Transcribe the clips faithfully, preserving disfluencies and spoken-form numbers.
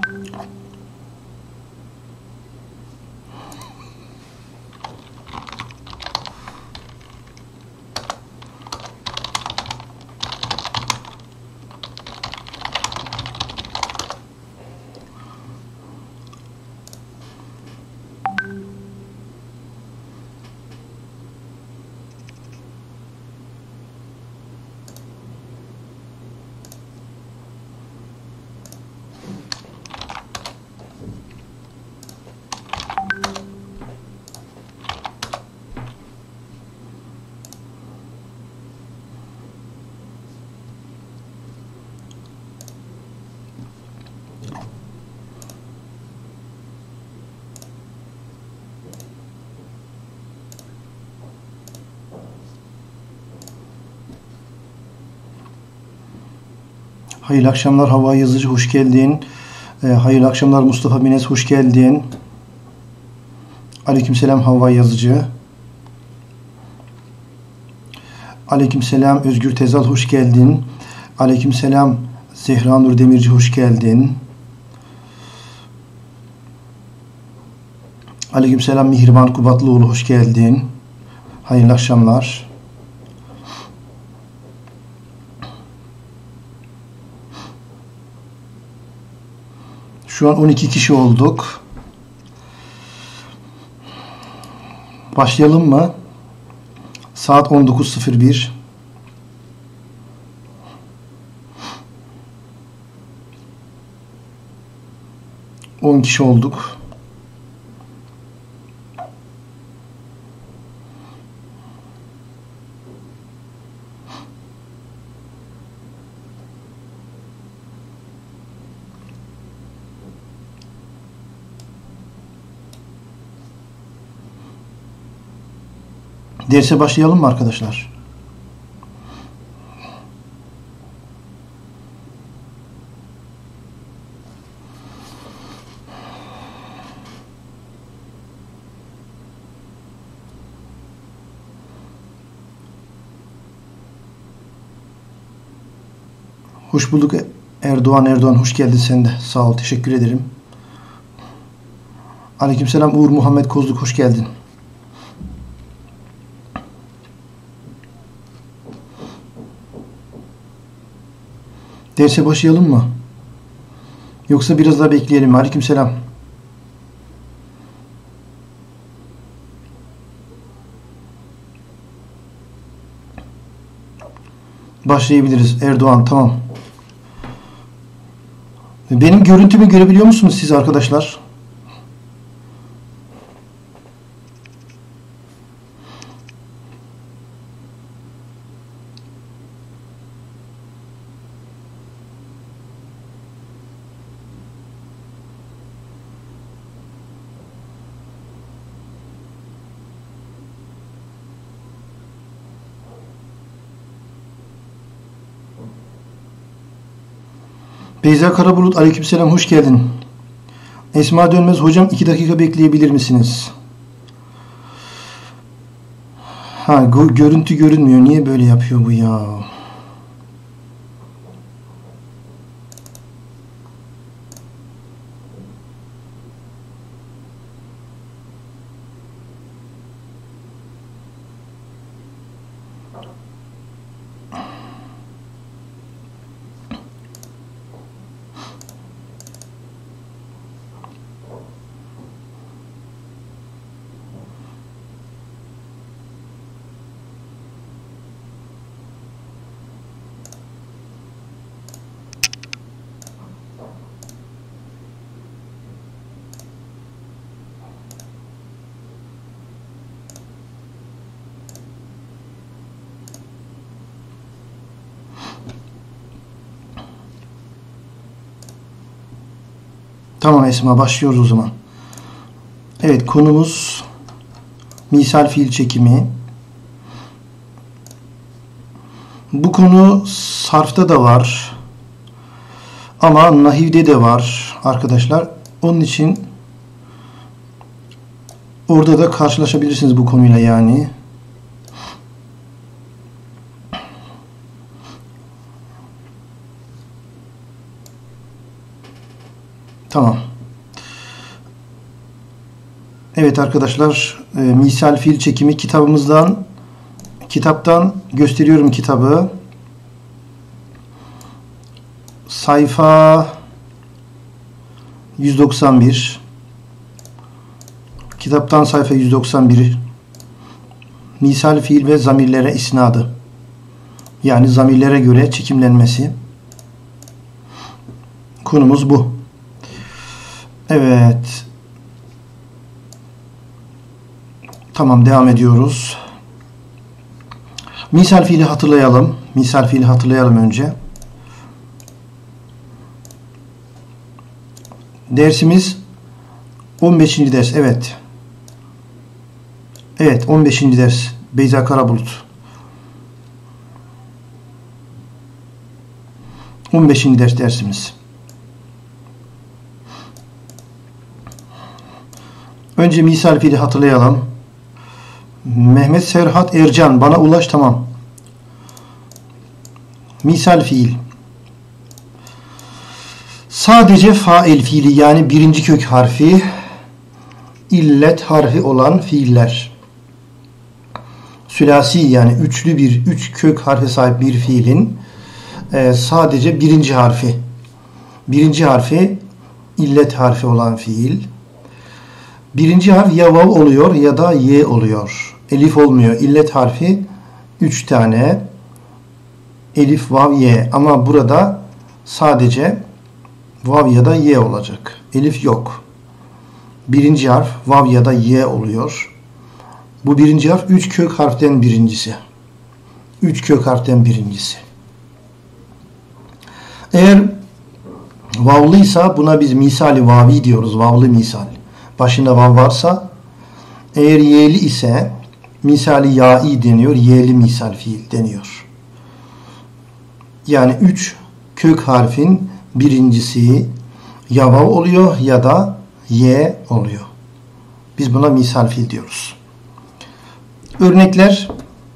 Hayırlı akşamlar Havva Yazıcı, hoş geldin. Ee, hayırlı akşamlar Mustafa Binez, hoş geldin. Aleykümselam Havva Yazıcı. Aleykümselam Özgür Tezal, hoş geldin. Aleykümselam Zehra Nur Demirci, hoş geldin. Aleykümselam Mihriban Kubatlıoğlu, hoş geldin. Hayırlı akşamlar. Şu an on iki kişi olduk. Başlayalım mı? Saat on dokuz sıfır bir. on kişi olduk. Derse başlayalım mı arkadaşlar? Hoş bulduk Erdoğan. Erdoğan hoş geldin sen de. Sağ ol, teşekkür ederim. Aleykümselam Uğur Muhammed Kozluk, hoş geldin. Derse başlayalım mı? Yoksa biraz daha bekleyelim mi? Aleykümselam. Başlayabiliriz. Erdoğan, tamam. Benim görüntümü görebiliyor musunuz siz arkadaşlar? Beyza Karabulut, aleykümselam, hoş geldin. Esma Dönmez, hocam iki dakika bekleyebilir misiniz? Ha, görüntü görünmüyor. Niye böyle yapıyor bu ya? Tamam Esma, başlıyoruz o zaman. Evet, konumuz misal fiil çekimi. Bu konu sarfta da var. Ama nahivde de var arkadaşlar. Onun için orada da karşılaşabilirsiniz bu konuyla yani. Tamam. Evet arkadaşlar, e, misal fiil çekimi kitabımızdan kitaptan gösteriyorum kitabı. Sayfa yüz doksan bir. Kitaptan sayfa yüz doksan bir. Misal fiil ve zamirlere isnadı. Yani zamirlere göre çekimlenmesi. Konumuz bu. Evet. Tamam, devam ediyoruz. Misal fiili hatırlayalım. Misal fiili hatırlayalım önce. Dersimiz on beşinci ders. Evet. Evet, on beşinci ders. Beyza Karabulut. on beşinci ders dersimiz. Önce misal fiili hatırlayalım. Mehmet Serhat Ercan, bana ulaş, tamam. Misal fiil. Sadece fail fiili, yani birinci kök harfi, illet harfi olan fiiller. Sülasi, yani üçlü bir, üç kök harfe sahip bir fiilin e, sadece birinci harfi. Birinci harfi illet harfi olan fiil. Birinci harf ya vav oluyor ya da ye oluyor. Elif olmuyor. İllet harfi üç tane. Elif, vav, ye. Ama burada sadece vav ya da ye olacak. Elif yok. Birinci harf vav ya da ye oluyor. Bu birinci harf üç kök harften birincisi. üç kök harften birincisi. Eğer vavlıysa buna biz misali vavi diyoruz. Vavlı misal. Başında vav varsa, eğer ye'li ise misali ya'i deniyor. Ye'li misal fiil deniyor. Yani üç kök harfin birincisi ya vav oluyor ya da ye oluyor. Biz buna misal fiil diyoruz. Örnekler.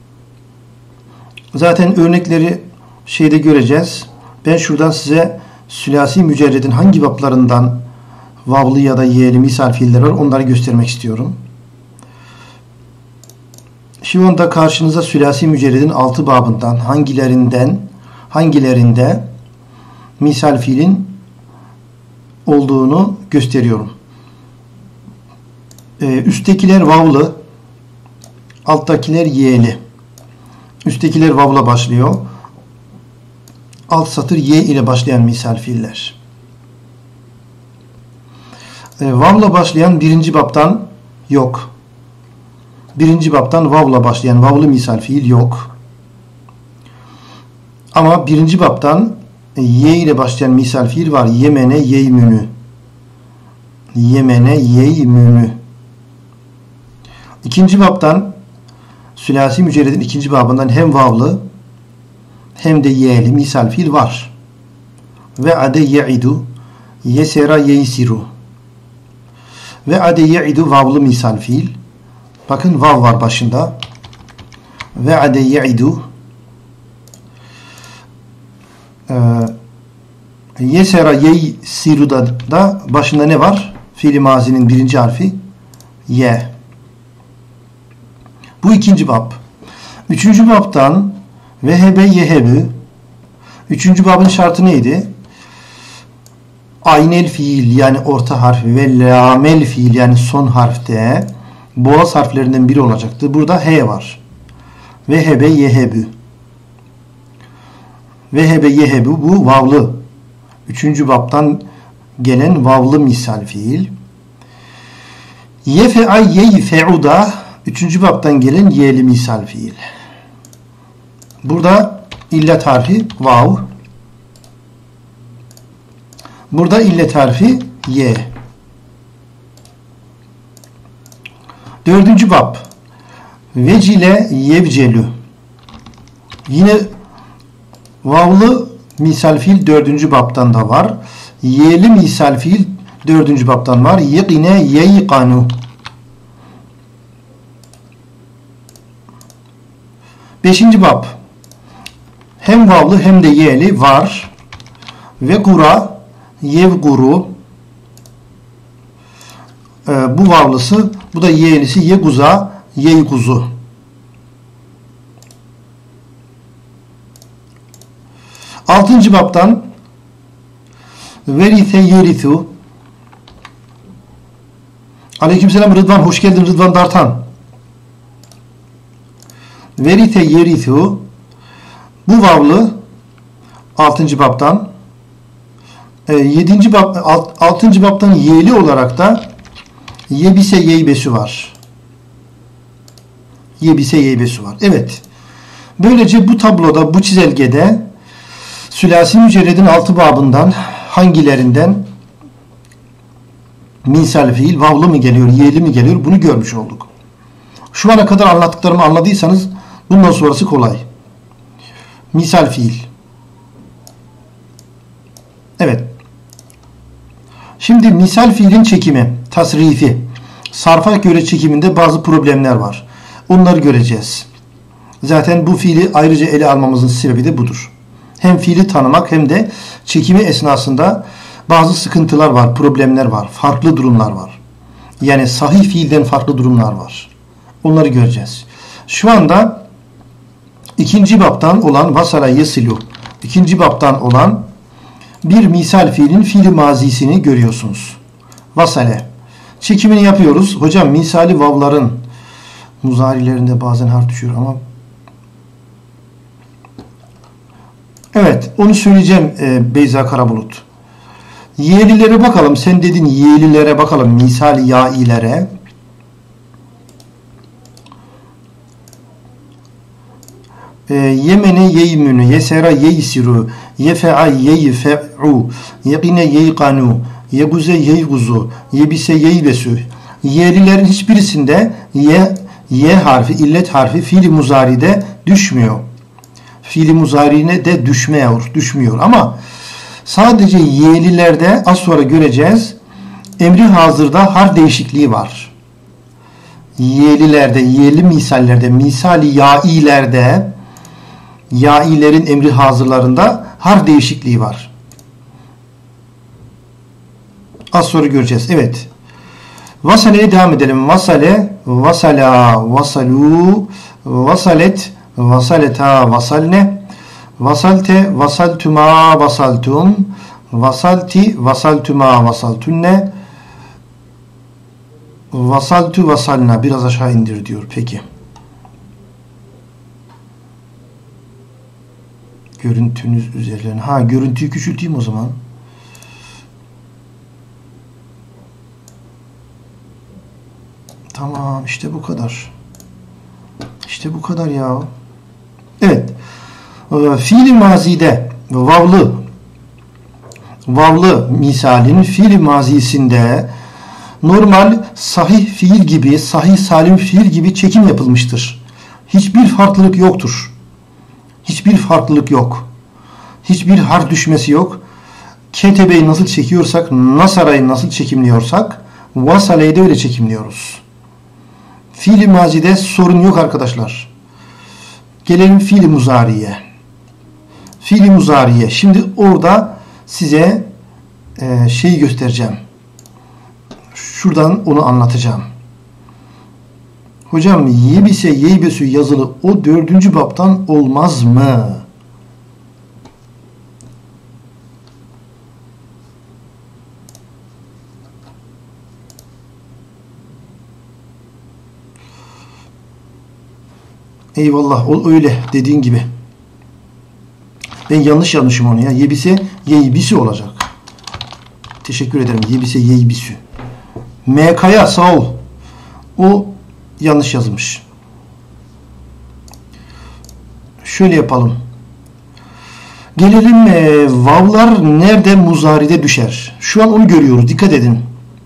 Zaten örnekleri şeyde göreceğiz. Ben şuradan size sülasi mücerredin hangi bablarından vavlı ya da ye'li misal fiiller var, onları göstermek istiyorum. Şu anda karşınıza sülasi mücerredin altı babından hangilerinden hangilerinde misal fiilin olduğunu gösteriyorum. Ee, üsttekiler vavlı, alttakiler ye'li. Üsttekiler vavla başlıyor. Alt satır ye ile başlayan misal fiiller. E, vavla başlayan birinci baptan yok. Birinci baptan vavla başlayan vavlı misal fiil yok. Ama birinci baptan e, ye ile başlayan misal fiil var. Yemene yeymünü. Yemene yeymünü. İkinci baptan sülasi mücerredin ikinci babından hem vavlı hem de ye'li misal fiil var. Ve ade ye'idu, yesera yeysiru. Ve ade ye'idu vavlı misal fiil. Bakın vav var başında. Ve ade ye'idu. Ee, yesera yeysiru da, da başında ne var? Fiil-i mazinin birinci harfi ye. Bu ikinci bab. Üçüncü babtan vehebe yehebü. Üçüncü babın şartı neydi? Aynel fiil, yani orta harf, ve lamel fiil, yani son harfte boğaz harflerinden biri olacaktı. Burada he var. Vehebe yehebü. Vehebe yehebü, bu vavlı. Üçüncü babtan gelen vavlı misal fiil. Yefe'a yeyfe'u da üçüncü babtan gelen ye'li misal fiil. Burada illet harfi vav. Burada illet harfi ye. Dördüncü bab. Vecile yevcelü. Yine vavlı misal fiil dördüncü babtan da var. Ye'li misal fiil dördüncü babtan var. Yekine yeykanu. Beşinci bab. Hem vavlı hem de ye'li var. Ve kura, yevguru. e, bu vavlısı, bu da yeğenisi yeguza, yeyguzu. Altıncı baptan verithe yerithu. Aleykümselam Rıdvan, hoş geldin Rıdvan Dartan. Verithe yerithu, bu vavlı altıncı baptan, e, yedinci bab, alt, altıncı baptan yeli olarak da yebise yeybesü var. Yebise yeybesü var. Evet. Böylece bu tabloda, bu çizelgede sülasi mücerredin altı babından hangilerinden misal fiil vavlı mı geliyor, yeli mi geliyor, bunu görmüş olduk. Şu ana kadar anlattıklarımı anladıysanız bundan sonrası kolay. Misal fiil. Evet. Şimdi misal fiilin çekimi, tasrifi, sarfa göre çekiminde bazı problemler var. Onları göreceğiz. Zaten bu fiili ayrıca ele almamızın sebebi de budur. Hem fiili tanımak hem de çekimi esnasında bazı sıkıntılar var, problemler var, farklı durumlar var. Yani sahih fiilden farklı durumlar var. Onları göreceğiz. Şu anda ikinci baptan olan vasala yesilu, ikinci baptan olan bir misal fiilin fiili mazisini görüyorsunuz. Vasale. Çekimini yapıyoruz. Hocam misali vavların muzarilerinde bazen harf düşüyor ama evet, onu söyleyeceğim e, Beyza Karabulut. Yeğlilere bakalım. Sen dedin yeğlilere bakalım. Misal ya'ilere. E, yemene yeymünü, yesera yeysiru, yefe'a yeyfe'u, yekine yeykanu, yeguze yeyguzu, yebise yeybesü. Yeğlilerin hiçbirisinde ye, ye harfi, illet harfi fiil-i muzari'de düşmüyor. Fiil-i muzari'ne de düşmüyor, düşmüyor. Ama sadece yeğlilerde az sonra göreceğiz, emri hazırda harf değişikliği var. Yeğlilerde, yeğli misallerde, misali ya'ilerde, ya'ilerin emri hazırlarında harf değişikliği var. Az sonra göreceğiz. Evet. Vasale'ye devam edelim. Vasale, vasala, vasalu, vasalet, vasaleta, vasalne, vasalte, vasaltuma, vasaltum, vasalti, vasaltuma, vasaltunne, vasaltu, vasalna. Biraz aşağı indir diyor. Peki. Görüntünüz üzerlerine. Ha, görüntüyü küçülteyim o zaman. Tamam, işte bu kadar. İşte bu kadar ya. Evet. Fiil-i mazide vavlı vavlı misalin fiil-i mazisinde normal sahih fiil gibi, sahih salim fiil gibi çekim yapılmıştır. Hiçbir farklılık yoktur. Hiçbir farklılık yok. Hiçbir harf düşmesi yok. Ketebe'yi nasıl çekiyorsak, nasarayı nasıl çekimliyorsak, vasaleyi de öyle çekimliyoruz. Fiil-i mazide sorun yok arkadaşlar. Gelelim fiil-i muzariye. Fiil-i muzariye. Şimdi orada size e, şeyi göstereceğim. Şuradan onu anlatacağım. Hocam yebise yeybesü yazılı o dördüncü baptan olmaz mı? Eyvallah, o öyle dediğin gibi. Ben yanlış yazmışım onu ya. Yebise yeybisi olacak. Teşekkür ederim. Yebise yeybisü. M K'ya sağ ol. O yanlış yazmış. Şöyle yapalım. Gelelim e, vavlar nerede muzaride düşer? Şu an onu görüyoruz. Dikkat edin.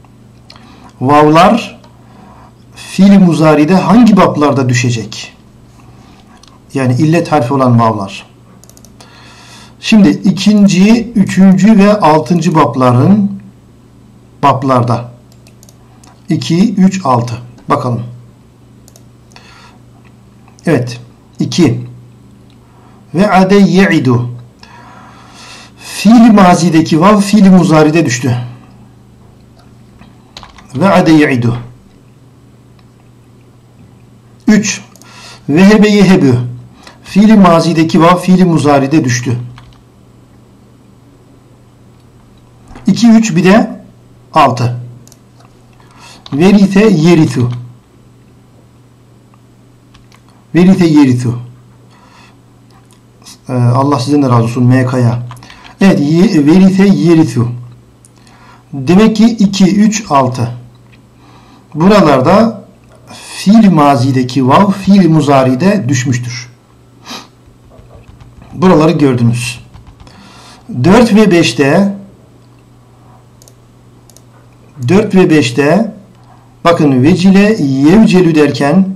Vavlar fiil-i muzaride hangi baplarda düşecek? Yani illet harfi olan vavlar. Şimdi ikinci, üçüncü ve altıncı bapların baplarda. iki, üç, altı. Bakalım. Evet. iki. Ve ade ye'idu. Fiil-i mazideki vav fiil-i muzaride düştü. Ve'ade ye'idu. üç. Vehebe yehebü. Fiili mazideki vav fiili muzaride düştü. iki, üç bir de altı. Verithe yerithu. Verithe yerithu. Ee, Allah sizden de razı olsun. M K'ya. Evet. Ye, verithe yerithu. Demek ki iki, üç, altı. Buralarda fiil mazideki vav fiil muzaride düşmüştür. Buraları gördünüz. dört ve beşte dört ve beşte bakın vecile yevcelü derken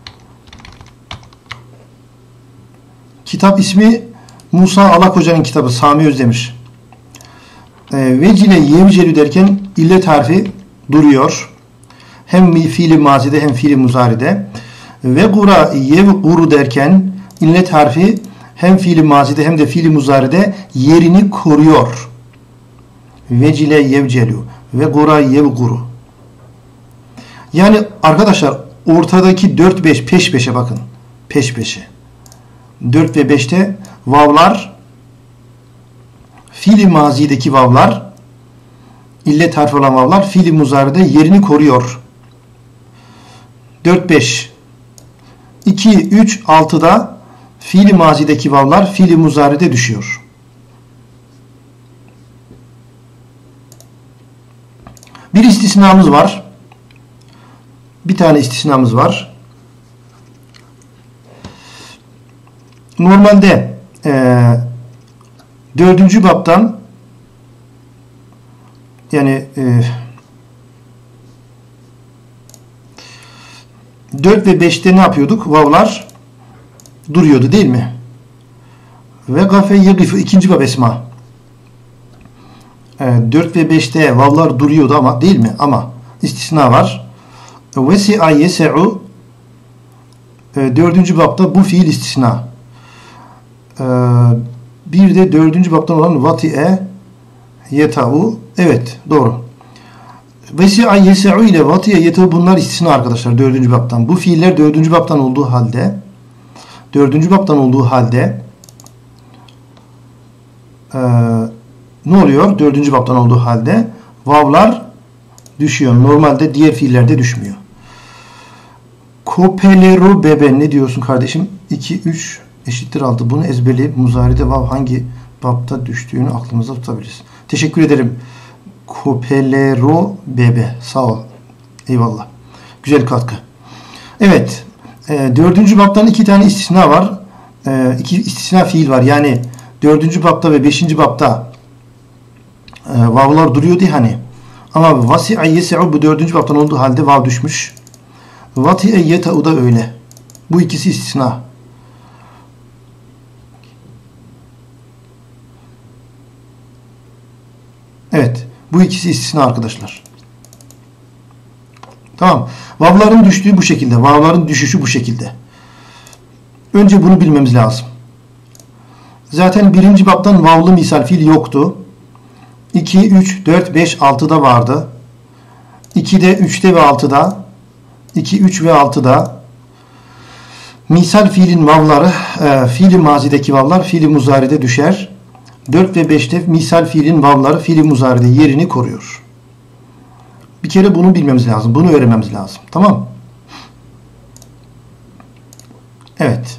kitap ismi Musa Alak Hoca'nın kitabı Sami Özdemir. E, vecile yevcelü derken illet harfi duruyor. Hem fiili mazide hem fiili muzaride. Ve gura yevguru derken illet harfi hem fiili mazide hem de fiili muzaride yerini koruyor. Vecile yevcelu ve gura yevguru. Yani arkadaşlar ortadaki dört beş peş peşe bakın. Peş peşe. dört ve beşte vavlar fiili mazideki vavlar illet harfi olan vavlar fiili muzaride yerini koruyor. dört beş iki, üç, altıda fiili mazideki vavlar fiili muzaride düşüyor. Bir istisnamız var. Bir tane istisnamız var. Normalde e, dördüncü baptan yani e, dört ve beşte ne yapıyorduk? Vavlar duruyordu değil mi? Ve gafe yegifu ikinci bab esma. dört ve beşte vavlar duruyordu ama değil mi? Ama istisna var. Vesi'a yese'u dördüncü babda bu fiil istisna. Bir de dördüncü babdan olan vati'e yeta'u. Evet doğru. Vesi'a yese'u ile vati'e yeta'u bunlar istisna arkadaşlar dördüncü babdan. Bu fiiller dördüncü babdan olduğu halde dördüncü babdan olduğu halde eee ne oluyor? Dördüncü baptan olduğu halde vavlar düşüyor. Normalde diğer fiillerde düşmüyor. Kopelero bebe ne diyorsun kardeşim? iki, üç eşittir altı. Bunu ezberleyip muzaride vav hangi bapta düştüğünü aklımıza tutabiliriz. Teşekkür ederim. Kopelero bebe. Sağ ol. Eyvallah. Güzel katkı. Evet. E, dördüncü baptan iki tane istisna var. E, iki istisna fiil var. Yani dördüncü bapta ve beşinci bapta E, vavlar duruyordu hani. Ama vasi'a yese'u bu dördüncü baptan olduğu halde vav düşmüş. Vati'e yeta'u da öyle. Bu ikisi istisna. Evet. Bu ikisi istisna arkadaşlar. Tamam. Vavların düştüğü bu şekilde. Vavların düşüşü bu şekilde. Önce bunu bilmemiz lazım. Zaten birinci baptan vavlı misal fiil yoktu. iki, üç, dört, beş, altıda vardı. ikide, üçte ve altıda iki, üç ve altıda misal fiilin vavları e, fiili mazideki vavlar fiili muzaride düşer. dört ve beşte misal fiilin vavları fiili muzaride yerini koruyor. Bir kere bunu bilmemiz lazım. Bunu öğrenmemiz lazım. Tamam. Evet.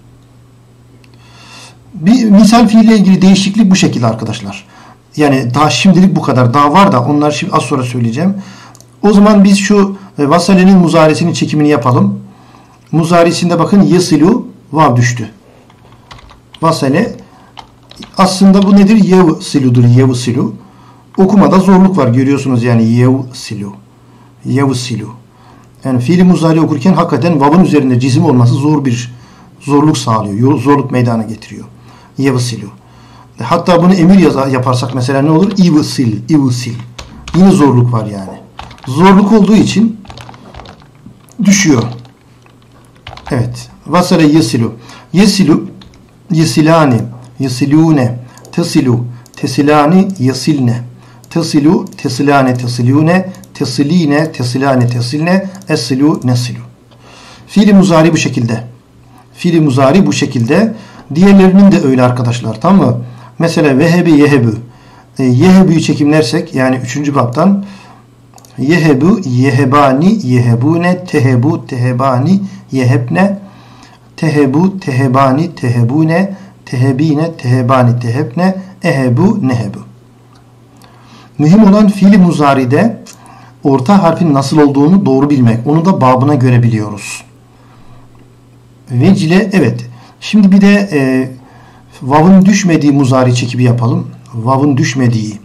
Bir misal fiille ilgili değişiklik bu şekilde arkadaşlar. Yani daha şimdilik bu kadar. Daha var da onları şimdi az sonra söyleyeceğim. O zaman biz şu e, vasalenin muzaresinin çekimini yapalım. Muzarisinde bakın yesilu vav düştü. Vasale aslında bu nedir? Yevsiludur. Yevsilu. Okumada zorluk var. Görüyorsunuz yani yevsilu. Yevsilu. Yani fiili muzari okurken hakikaten vavın üzerinde cizim olması zor bir zorluk sağlıyor. Zorluk meydana getiriyor. Yevsilu. Hatta bunu emir yazar, yaparsak mesela ne olur? İvsil, ivsil. Yine zorluk var yani. Zorluk olduğu için düşüyor. Evet. Vasale yesilu. Yesilu, yesilani, yesilune, tesilu, tesilani, yesilne. Tesilu, tesilane, tesilune, Tesiline, tesilane, tesilne, esilu, nesilu. Fiili muzari bu şekilde. Fiili muzari bu şekilde. Diğerlerinin de öyle arkadaşlar. Tamam mı? Mesela vehebi, yehebu. E, yehebu'yu çekimlersek yani üçüncü babtan yehebu, yehebani, yehebune, tehebu, tehebani, yehebne, tehebu, tehebani, tehebune, tehebine, tehebani, tehebne, ehebu, nehebu. Mühim olan fiili muzari'de orta harfin nasıl olduğunu doğru bilmek. Onu da babına göre biliyoruz. Vecile, evet. Şimdi bir de e, vav'ın düşmediği muzari çekibi yapalım. Vav'ın düşmediği.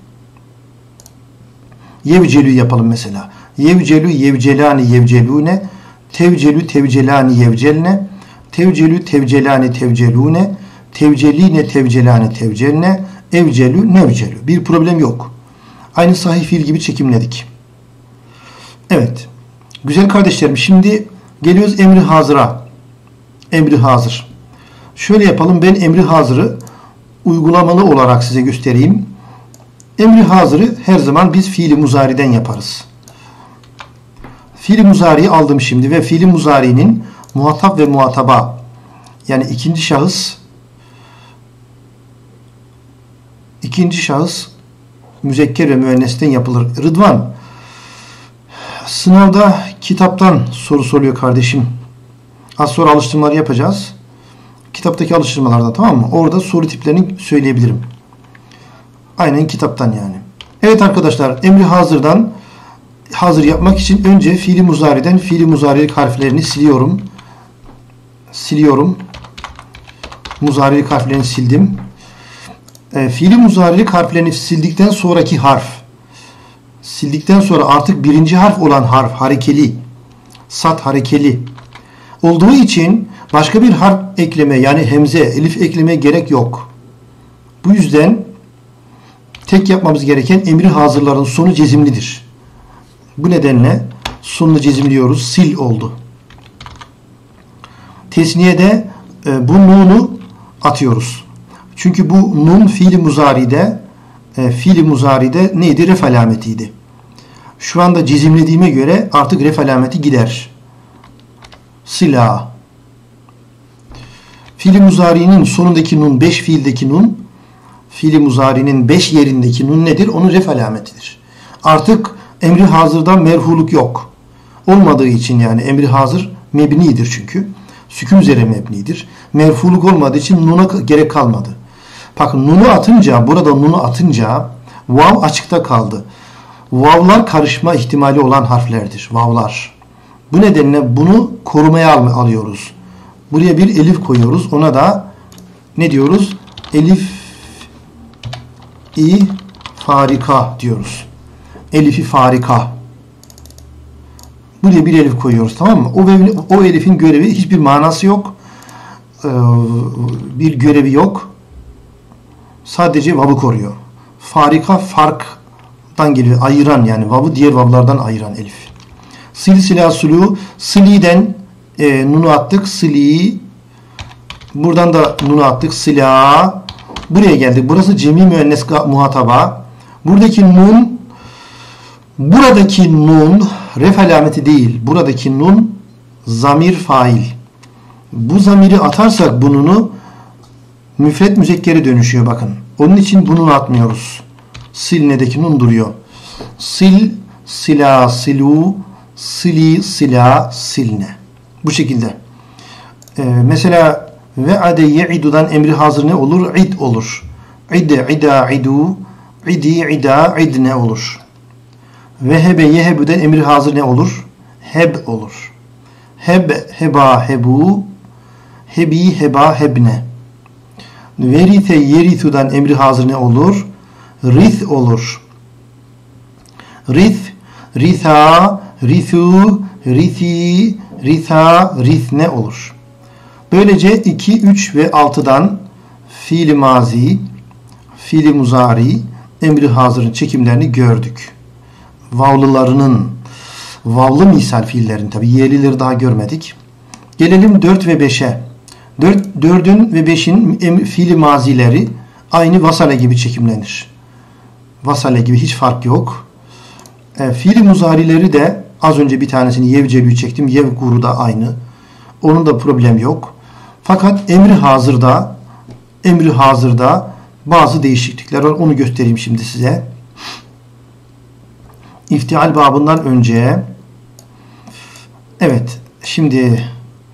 Yevcelü yapalım mesela. Yevcelü, yevcelani, yevcelune. Tevcelü, tevcelani, yevcelne. Tevcelü, tevcelani, tevcelune. Tevceline, tevcelani, tevcelne. Evcelü, nevcelü. Bir problem yok. Aynı sahih fiil gibi çekimledik. Evet. Güzel kardeşlerim, şimdi geliyoruz emri hazıra. Emri hazır. Şöyle yapalım. Ben emri hazırı uygulamalı olarak size göstereyim. Emri hazırı her zaman biz fiili muzari'den yaparız. Fiili muzari'yi aldım şimdi ve fiili muzari'nin muhatap ve muhataba yani ikinci şahıs ikinci şahıs müzekker ve müennesten yapılır. Rıdvan, sınavda kitaptan soru soruyor kardeşim. Az sonra alıştırmaları yapacağız. Kitaptaki alıştırmalarda, tamam mı? Orada soru tiplerini söyleyebilirim. Aynen kitaptan yani. Evet arkadaşlar, emri hazırdan hazır yapmak için önce fiili muzari'den fiili muzari'lik harflerini siliyorum. Siliyorum. Muzari'lik harflerini sildim. E, fiili muzari'lik harflerini sildikten sonraki harf. Sildikten sonra artık birinci harf olan harf harekeli. Sat harekeli olduğu için başka bir harf ekleme yani hemze, elif eklemeye gerek yok. Bu yüzden tek yapmamız gereken emri hazırların sonu cezimlidir. Bu nedenle sonunu cezimliyoruz. Sil oldu. Tesniyede e, bu nunu atıyoruz. Çünkü bu nun fiili muzari'de e, fiili muzari'de neydi? Ref alametiydi. Şu anda cezimlediğime göre artık ref alameti gider. Sila. Fiili muzari'nin sonundaki nun, beş fiildeki nun, fiili muzari'nin beş yerindeki nun nedir? Onun ref alametidir. Artık emri hazırdan merhuluk yok. Olmadığı için yani emri hazır mebnidir çünkü. Sükun üzere mebnidir. Merhuluk olmadığı için nuna gerek kalmadı. Bakın nunu atınca, burada nunu atınca vav açıkta kaldı. Vavlar karışma ihtimali olan harflerdir. Vavlar. Bu nedenle bunu korumaya al alıyoruz. Buraya bir elif koyuyoruz. Ona da ne diyoruz? Elif-i farika diyoruz. Elif-i farika. Buraya bir elif koyuyoruz, tamam mı? O, o elifin görevi hiçbir manası yok. Ee, bir görevi yok. Sadece vav'ı koruyor. Farika farktan geliyor. Ayıran yani vav'ı diğer vav'lardan ayıran elif. Sil sila sulu. Sili'den e, nunu attık. Sili. Buradan da nunu attık. Sila. Buraya geldik. Burası cemi müennes muhataba. Buradaki nun buradaki nun ref alameti değil. Buradaki nun zamir fail. Bu zamiri atarsak bununu müfret müzekkere dönüşüyor bakın. Onun için bunu atmıyoruz. Silne'deki nun duruyor. Sil, sila, silu, sili, sila, silne. Bu şekilde. Ee, mesela ve'ade ye'idu'dan emri hazır ne olur? İd olur. İde, ida, idu, idi, ida, idne olur. Vehebe, yehebu'dan emri hazır ne olur? Heb olur. Heb, heba, hebu, hebi, heba, hebne. Verithe, yerithu'dan emri hazır ne olur? Rith olur. Rith, ritha, rithu, rithi, ritha, rithne olur. Böylece iki, üç ve altıdan fiili mazi, fiili muzari, emri hazırın çekimlerini gördük. Vavlılarının, vavlı misal fiillerin, tabi yelileri daha görmedik. Gelelim dört ve beşe. dördün ve beşin fiili mazileri aynı vasale gibi çekimlenir. Vasale gibi hiç fark yok. E, fiili muzarileri de az önce bir tanesini yevcelü çektim. Yevguru da aynı. Onun da problem yok. Fakat emri hazırda emri hazırda bazı değişiklikler var. Onu göstereyim şimdi size. İftial babından önce evet şimdi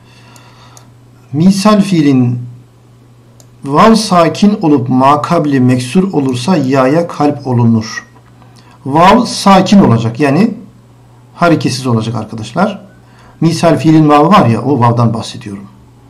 misal fiilin vav sakin olup makabli meksur olursa ya'ya kalp olunur. Vav sakin olacak. Yani hareketsiz olacak arkadaşlar. Misal fiilin vavı var ya, o vav'dan bahsediyorum.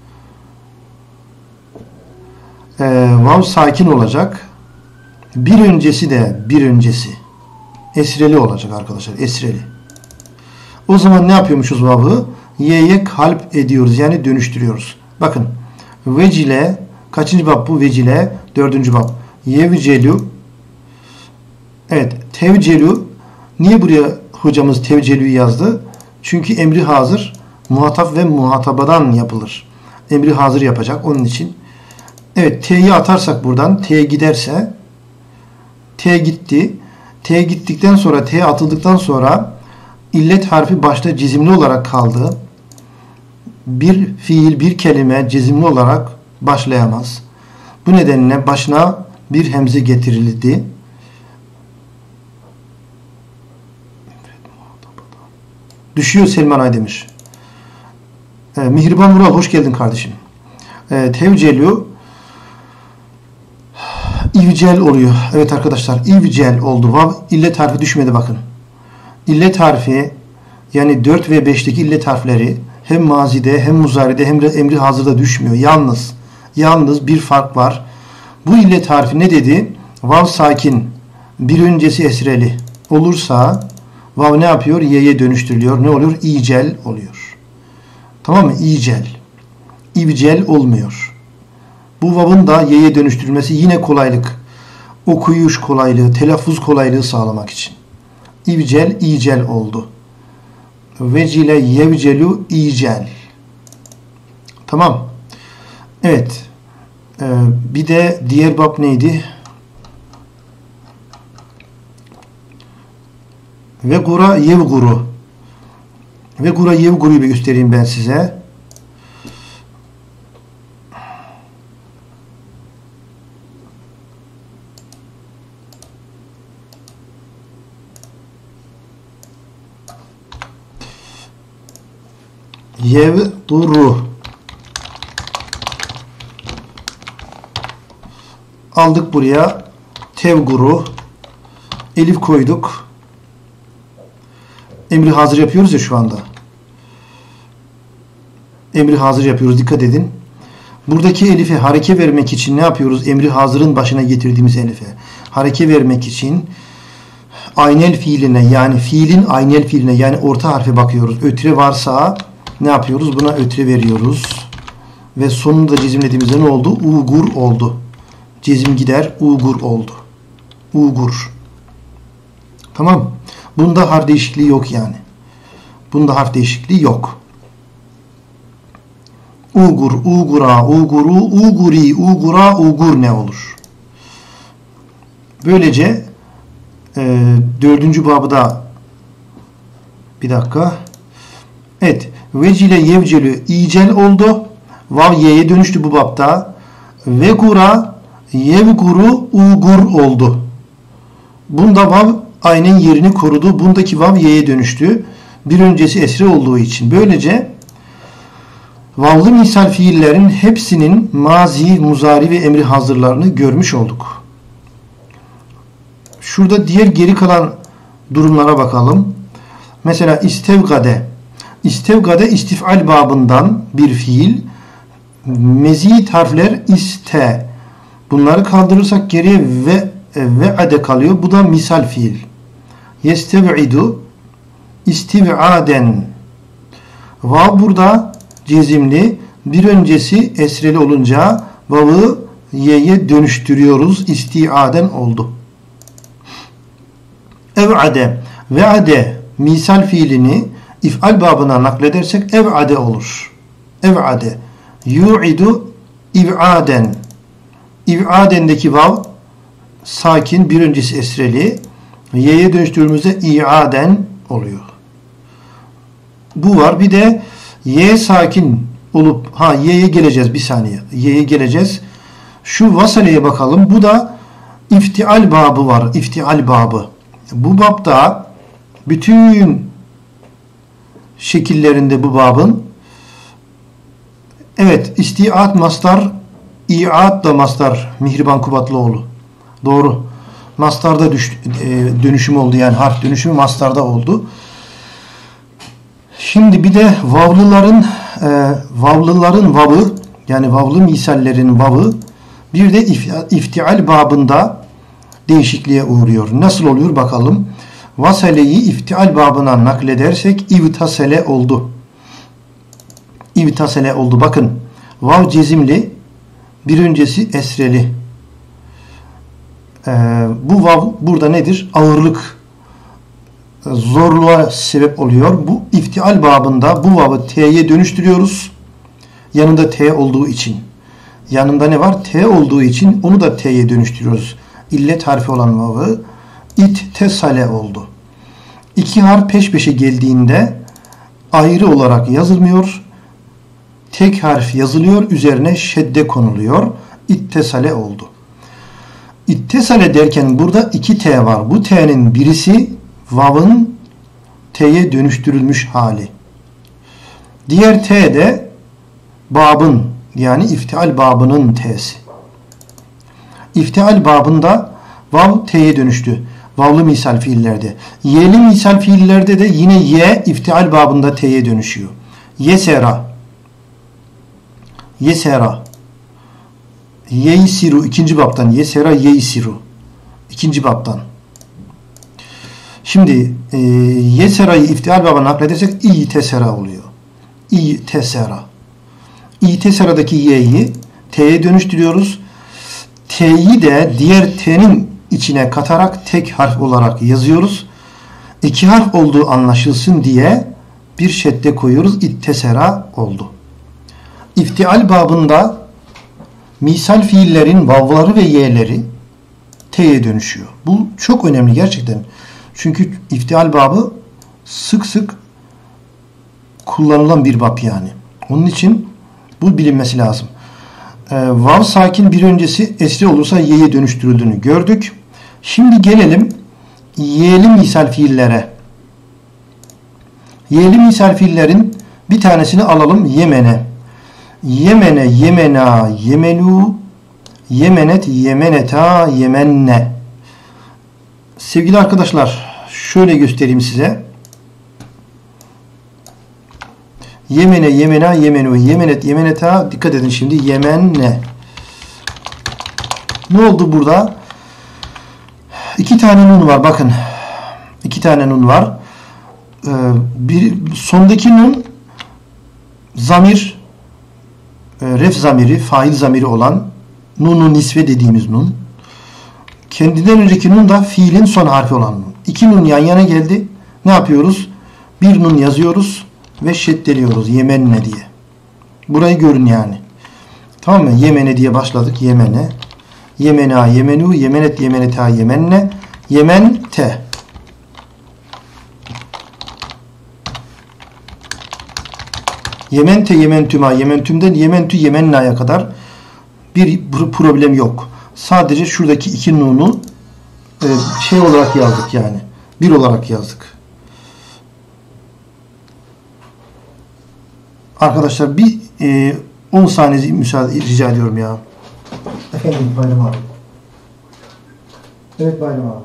Ee, vav sakin olacak. Bir öncesi de bir öncesi esreli olacak arkadaşlar. Esreli. O zaman ne yapıyormuşuz vav'ı? Y'ye kalp ediyoruz. Yani dönüştürüyoruz. Bakın. Vecile kaçıncı bab bu? Vecile dördüncü bab. Yevcelu. Evet. Tevcelu. Niye buraya hocamız tevcelü'yü yazdı? Çünkü emri hazır muhatap ve muhatabadan yapılır. Emri hazır yapacak. Onun için. Evet. T'yi atarsak buradan. T giderse T gitti. T gittikten sonra T atıldıktan sonra illet harfi başta cezimli olarak kaldı. Bir fiil, bir kelime cezimli olarak başlayamaz. Bu nedenle başına bir hemze getirildi. Düşüyor Selman Aydemir. Ee, Mihriban Vural hoş geldin kardeşim. Ee, tevcelü İvcel oluyor. Evet arkadaşlar, ivcel oldu. Vav illet harfi düşmedi bakın. İllet harfi yani dört ve beşteki illet harfleri hem mazide hem muzaride hem de emri hazırda düşmüyor. Yalnız yalnız bir fark var. Bu illet harfi ne dedi? Vav sakin bir öncesi esreli olursa vav ne yapıyor? Y'ye dönüştürülüyor. Ne oluyor? İcel oluyor. Tamam mı? İcel. İvcel olmuyor. Bu vav'ın da y'ye dönüştürülmesi yine kolaylık. Okuyuş kolaylığı, telaffuz kolaylığı sağlamak için. İvcel, icel oldu. Vecile, yevcelu, icel. Tamam. Evet. Ee, bir de diğer bab neydi? Ve gura yevguru. Ve gura yevguru'yu bir göstereyim ben size. Yevduru. Aldık buraya. Tevguru. Elif koyduk. Emri hazır yapıyoruz ya şu anda. Emri hazır yapıyoruz. Dikkat edin. Buradaki elife hareke vermek için ne yapıyoruz? Emri hazırın başına getirdiğimiz elife. Hareke vermek için aynel fiiline yani fiilin aynel fiiline yani orta harfe bakıyoruz. Ötre varsa ne yapıyoruz? Buna ötre veriyoruz. Ve sonunu da cezimlediğimizde ne oldu? Uğur oldu. Cezim gider. Uğur oldu. Uğur. Tamam. Bunda harf değişikliği yok yani. Bunda harf değişikliği yok. Uğur, uğura, uğuru, uğuri, uğura, uğur ne olur? Böylece e, dördüncü babı da bir dakika. Evet. Vecile yevcelü icel oldu. Vav y'ye dönüştü bu babda. Vegura yevguru uğur oldu. Bunda vav aynen yerini korudu. Bundaki vav y'ye dönüştü. Bir öncesi esre olduğu için. Böylece vavlı misal fiillerin hepsinin mazi, muzari ve emri hazırlarını görmüş olduk. Şurada diğer geri kalan durumlara bakalım. Mesela istevgade. İstevgade istifal babından bir fiil. Mezid harfler iste. Bunları kaldırırsak geriye ve ve ade kalıyor. Bu da misal fiil. Yestev'idu istiv'aden. Vav burada cezimli. Bir öncesi esreli olunca vav'ı y'ye dönüştürüyoruz. İsti'aden oldu. Ev'ade. Ve'ade misal fiilini if'al babına nakledersek ev'ade olur. Ev'ade. Yu'idu iv'aden. İv'adendeki vav sakin bir öncesi esreli. Y'ye dönüştürdüğümüzde i'aden oluyor. Bu var. Bir de y sakin olup ha y'ye geleceğiz bir saniye. Y'ye geleceğiz. Şu vasaleye bakalım. Bu da iftial babı var. İftial babı. Bu babda bütün şekillerinde bu babın evet istiat mastar, i'at da mastar Mihriban Kubatlıoğlu. Doğru. Mastarda düş, e, dönüşüm oldu yani harf dönüşümü mastarda oldu. Şimdi bir de vavlıların e, vavlıların vavı yani vavlı misallerin vavı bir de if, iftial babında değişikliğe uğruyor. Nasıl oluyor bakalım. Vasaleyi iftial babına nakledersek ivtasele oldu. İvtasele oldu. Bakın. Vav cezimli. Bir öncesi esreli. Ee, bu vav burada nedir? Ağırlık. Zorluğa sebep oluyor. Bu iftial babında bu vav'ı t'ye dönüştürüyoruz. Yanında t olduğu için. Yanında ne var? T olduğu için onu da t'ye dönüştürüyoruz. İllet harfi olan vav'ı ittesale oldu. İki harf peş peşe geldiğinde ayrı olarak yazılmıyor. Tek harf yazılıyor. Üzerine şedde konuluyor. İttesale oldu. İttesale derken burada iki t var. Bu t'nin birisi vav'ın t'ye dönüştürülmüş hali. Diğer t de babın yani iftial babının t'si. İftial babında vav t'ye dönüştü. Vavlı misal fiillerde. Y'li misal fiillerde de yine y iftial babında t'ye dönüşüyor. Yesera. Yesera. Yeysiru ikinci babtan. Yesera yeysiru. İkinci babtan. Şimdi e, yesera'yı iftial babına nakledersek i'tesera oluyor. İ'tesera. İ'tesera'daki y'yi t'ye dönüştürüyoruz. T'yi de diğer t'nin içine katarak tek harf olarak yazıyoruz. İki harf olduğu anlaşılsın diye bir şedde koyuyoruz. İttesera oldu. İftial babında misal fiillerin vavları ve y'leri t'ye dönüşüyor. Bu çok önemli gerçekten. Çünkü iftial babı sık sık kullanılan bir bab yani. Onun için bu bilinmesi lazım. Ee, vav sakin bir öncesi esri olursa y'ye dönüştürüldüğünü gördük. Şimdi gelelim y'li misal fiillere. Y'li misal fiillerin bir tanesini alalım. Yemene. Yemene, yemena, yemenu, yemenet, yemeneta, yemenne. Sevgili arkadaşlar, şöyle göstereyim size. Yemene, yemena, yemenu, yemenet, yemeneta. Dikkat edin şimdi. Yemenne. Ne oldu burada? İki tane nun var. Bakın. İki tane nun var. Ee, bir, sondaki nun zamir, e, ref zamiri, fail zamiri olan nun-u nisve dediğimiz nun. Kendinden önceki nun da fiilin son harfi olan nun. İki nun yan yana geldi. Ne yapıyoruz? Bir nun yazıyoruz ve şeddeliyoruz. Yemenne diye. Burayı görün yani. Tamam mı? Yemene diye başladık. Yemene. Yemena, yemenu, yemenet, yemeneta, yemenne, yemente. Yemente, yementüma, yementümden yementü, yemenna'ya kadar bir problem yok. Sadece şuradaki iki nunu e, şey olarak yazdık yani. Bir olarak yazdık. Arkadaşlar bir e, on saniye müsaade rica ediyorum ya. Efendim Bayram abi. Evet Bayram abi.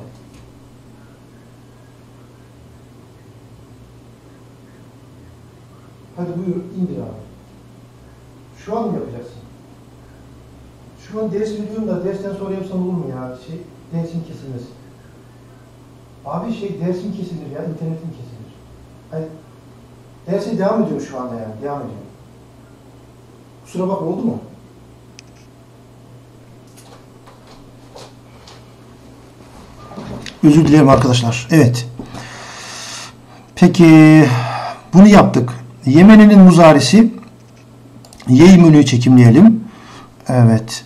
Hadi buyur indir abi. Şu an mı yapacaksın? Şu an ders veriyorum da dersten sonra yapsam olur mu ya? Şey, dersin kesilmez. Abi şey dersin kesilir ya, internetin kesilir. Hani derse devam ediyorum şu anda yani, devam ediyorum. Kusura bakma oldu mu? Özür dilerim arkadaşlar. Evet. Peki bunu yaptık. Yemene'nin muzarisi yeymünü çekimleyelim. Evet.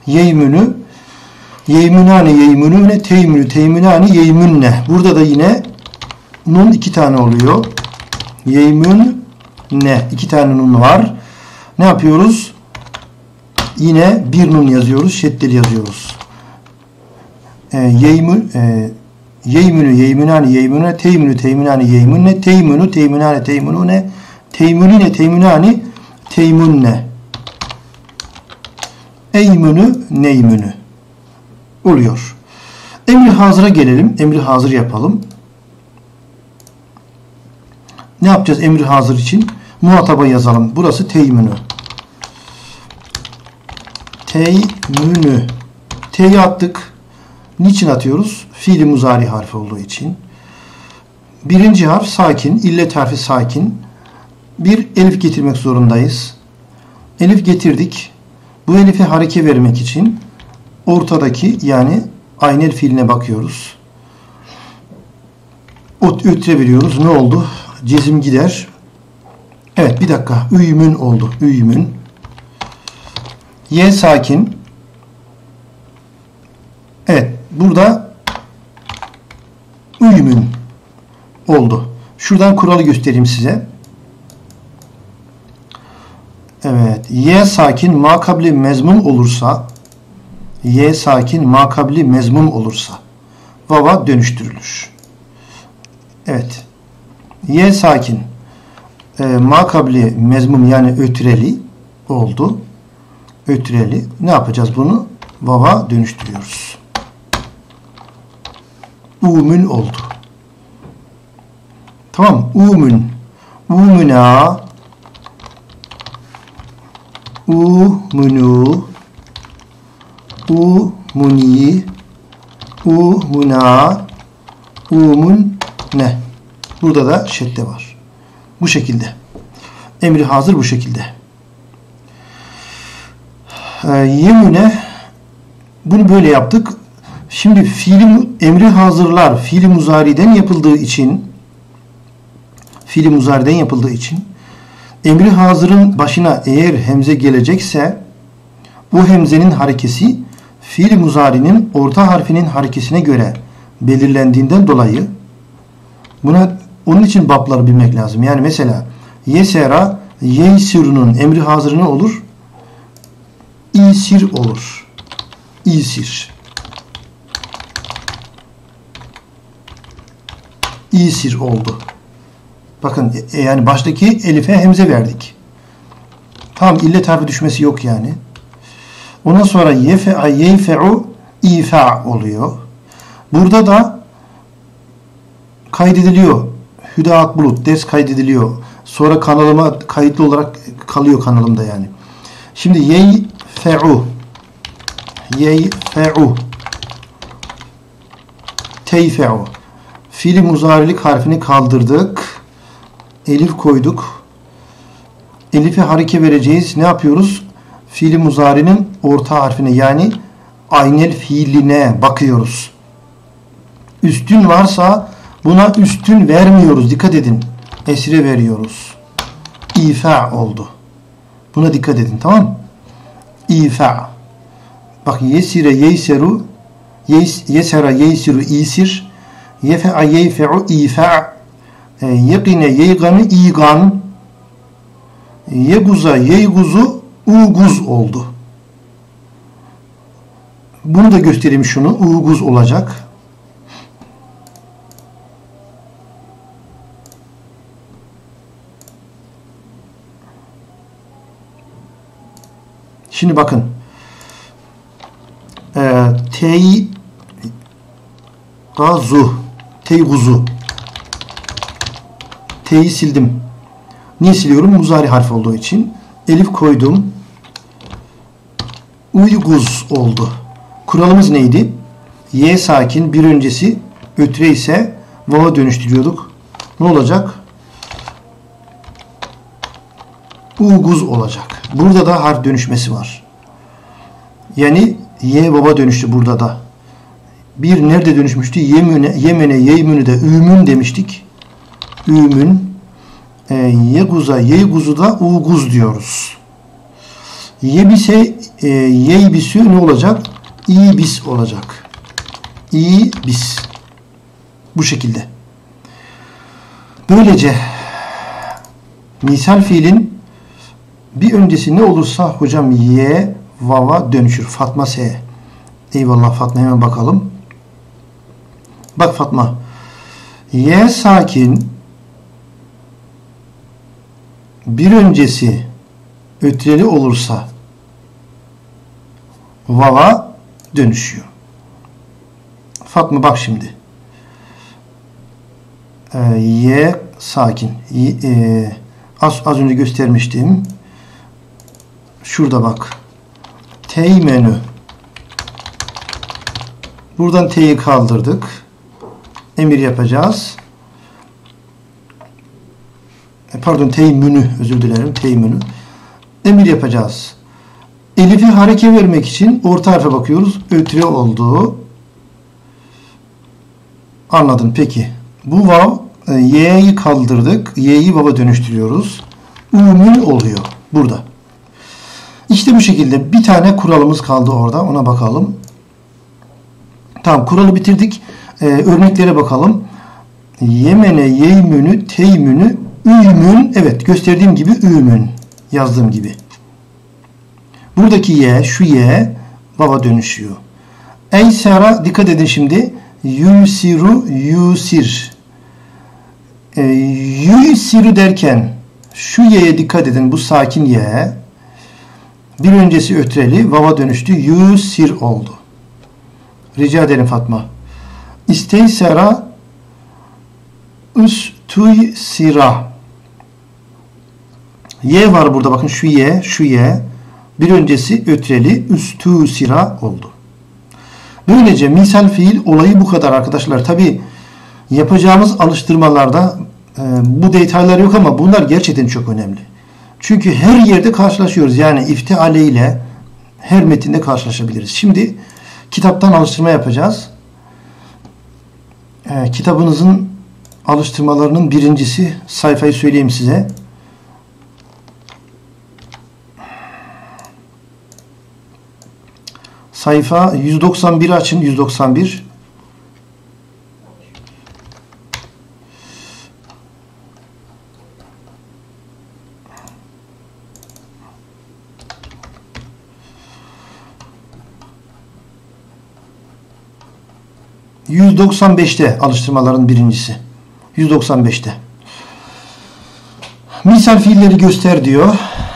Yeymünü, yeymünane, yeymününe, teymünü, teymünane, yeymünne. Burada da yine nun iki tane oluyor. Yeymünne. iki tane nun var. Ne yapıyoruz? Yine bir nun yazıyoruz. Şeddeli yazıyoruz. E, yeymün, e, yeymünü, yeymünane, yeymününe, teymünü, teymünane, yeymünne, teymünü, teymünane, teymününe, teymünine, teymünane, teymünne. Eymünü, neymünü oluyor. Emri hazıra gelelim. Emri hazır yapalım. Ne yapacağız emri hazır için? Muhataba yazalım. Burası teymünü. Teymünü. T'yi attık. Niçin atıyoruz? Fiili muzari harfi olduğu için. Birinci harf sakin. İllet harfi sakin. Bir elif getirmek zorundayız. Elif getirdik. Bu elife hareke vermek için ortadaki yani aynel fiiline bakıyoruz. Ot ötre veriyoruz. Ne oldu? Cezim gider. Evet bir dakika. Üymün oldu. Üymün. Y sakin. Evet. Burada üymün oldu. Şuradan kuralı göstereyim size. Evet. Y sakin makabli mezmum olursa Y sakin makabli mezmum olursa vava dönüştürülür. Evet. Y sakin e, makabli mezmum yani ötreli oldu. Ötreli. Ne yapacağız bunu? Vava dönüştürüyoruz. Umün oldu. Tamam. Umün. Umüna. Umunu. Umuni. Umuna. Umun ne? Burada da şedde var. Bu şekilde. Emri hazır bu şekilde. Ee, yemüne bunu böyle yaptık. Şimdi fiili emri hazırlar fiili muzariden yapıldığı için fiili muzariden yapıldığı için emri hazırın başına eğer hemze gelecekse bu hemzenin harekesi fiil muzarinin orta harfinin harekesine göre belirlendiğinden dolayı buna onun için babları bilmek lazım. Yani mesela yesera yeysirunun emri hazırı ne olur? İsir olur. İsir. İsir oldu. Bakın yani baştaki elife hemze verdik. Tam illet harfi düşmesi yok yani. Ondan sonra yefe'a yeyfe'u ifa oluyor. Burada da kaydediliyor. Hüdaat Bulut ders kaydediliyor. Sonra kanalıma kayıtlı olarak kalıyor kanalımda yani. Şimdi yeyfe'u yeyfe'u teyfe'u fiili muzarilik harfini kaldırdık. Elif koyduk. Elif'e hareke vereceğiz. Ne yapıyoruz? Fiili muzarinin orta harfine yani aynel fiiline bakıyoruz. Üstün varsa buna üstün vermiyoruz. Dikkat edin. Esre veriyoruz. İfa oldu. Buna dikkat edin. Tamam? İfa. Bak yesire yeyseru yes, yesera yeysiru isir yefe'a yeyfe'u ifa yekine yeyganı igan yeguza yeyguzu uguz oldu. Bunu da göstereyim şunu. Uguz olacak. Şimdi bakın. Ee, tey gazu teyguzu T'yi sildim. Niye siliyorum? Muzari harfi olduğu için. Elif koydum. Uyguz oldu. Kuralımız neydi? Y sakin bir öncesi ötre ise vava dönüştürüyorduk. Ne olacak? Uyguz olacak. Burada da harf dönüşmesi var. Yani Y baba dönüştü burada da. Bir nerede dönüşmüştü? Yemene, yemene, yeymünü de ümün demiştik. Ümün. E, yeguza, yeyguzu da uğuz diyoruz. Yebise, e, yeybisü ne olacak? İbis olacak. İbis. Bu şekilde. Böylece misal fiilin bir öncesi ne olursa hocam ye, vava dönüşür. Fatma se. Eyvallah Fatma, hemen bakalım. Bak Fatma. Ye sakin bir öncesi ötreli olursa vava dönüşüyor. Fatma bak şimdi. Ee, ye sakin. Y, e, az, az önce göstermiştim. Şurada bak. Teğmenü. Buradan T'yi kaldırdık. Emir yapacağız. Pardon, teymünü, özür dilerim. Teymünü. Emir yapacağız. Elif'e hareke vermek için orta harfe bakıyoruz. Ötre oldu. Anladın peki. Bu vav, e, y'yi kaldırdık. Y'yi vava dönüştürüyoruz. Ümün oluyor burada. İşte bu şekilde bir tane kuralımız kaldı orada. Ona bakalım. Tamam, kuralı bitirdik. Ee, örneklere bakalım. Yemene, yeymünü, teymünü, üymün. Evet, gösterdiğim gibi üymün. Yazdığım gibi. Buradaki ye, şu ye vava dönüşüyor. Eysera, dikkat edin şimdi. Yusiru, yusir. Ee, yusiru derken şu ye'ye dikkat edin. Bu sakin ye. Bir öncesi ötreli, vava dönüştü. Yusir oldu. Rica ederim Fatma. İsteysera üstuysira. Y var burada, bakın şu ye, şu ye. Bir öncesi ötreli, üstüsira oldu. Böylece misal fiil olayı bu kadar arkadaşlar. Tabi yapacağımız alıştırmalarda e, bu detaylar yok ama bunlar gerçekten çok önemli. Çünkü her yerde karşılaşıyoruz. Yani iftiale ile her metinde karşılaşabiliriz. Şimdi kitaptan alıştırma yapacağız. Ee, kitabınızın alıştırmalarının birincisi, sayfayı söyleyeyim size. Sayfa yüz doksan bir açın. yüz doksan bir. yüz doksan beşte alıştırmaların birincisi. yüz doksan beşte. Misal fiilleri göster diyor.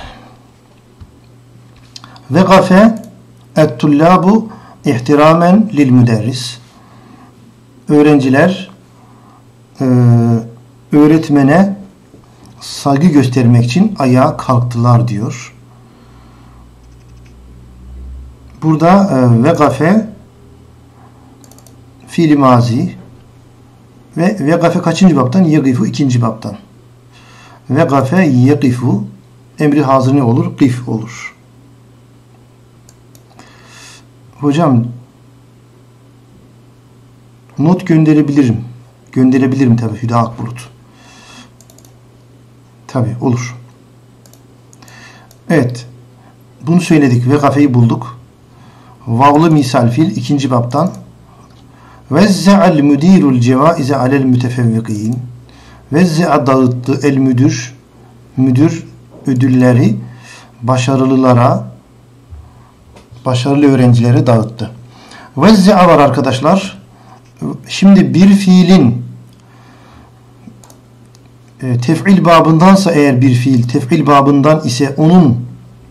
Vegafe et-tullabu ihtiramen lil müderris. Öğrenciler e, öğretmene saygı göstermek için ayağa kalktılar diyor. Burada e, vegafe fiili mazi ve vegafe kaçıncı baptan? Yegifu ikinci baptan. Vegafe yegifu emri hazır ne olur? Gif olur. Hocam not gönderebilirim. Gönderebilirim tabi Hüda Akbulut. Tabi olur. Evet. Bunu söyledik. Vegafeyi bulduk. Vavlı misal fiil ikinci baptan. Vezze'al müdirul cevaize alel mütefevvikîn. Vezze'a dağıttı el müdür. Müdür ödülleri başarılılara, başarılı öğrencilere dağıttı. Vezze'a var arkadaşlar. Şimdi bir fiilin e, tef'il babındansa eğer bir fiil tef'il babından ise onun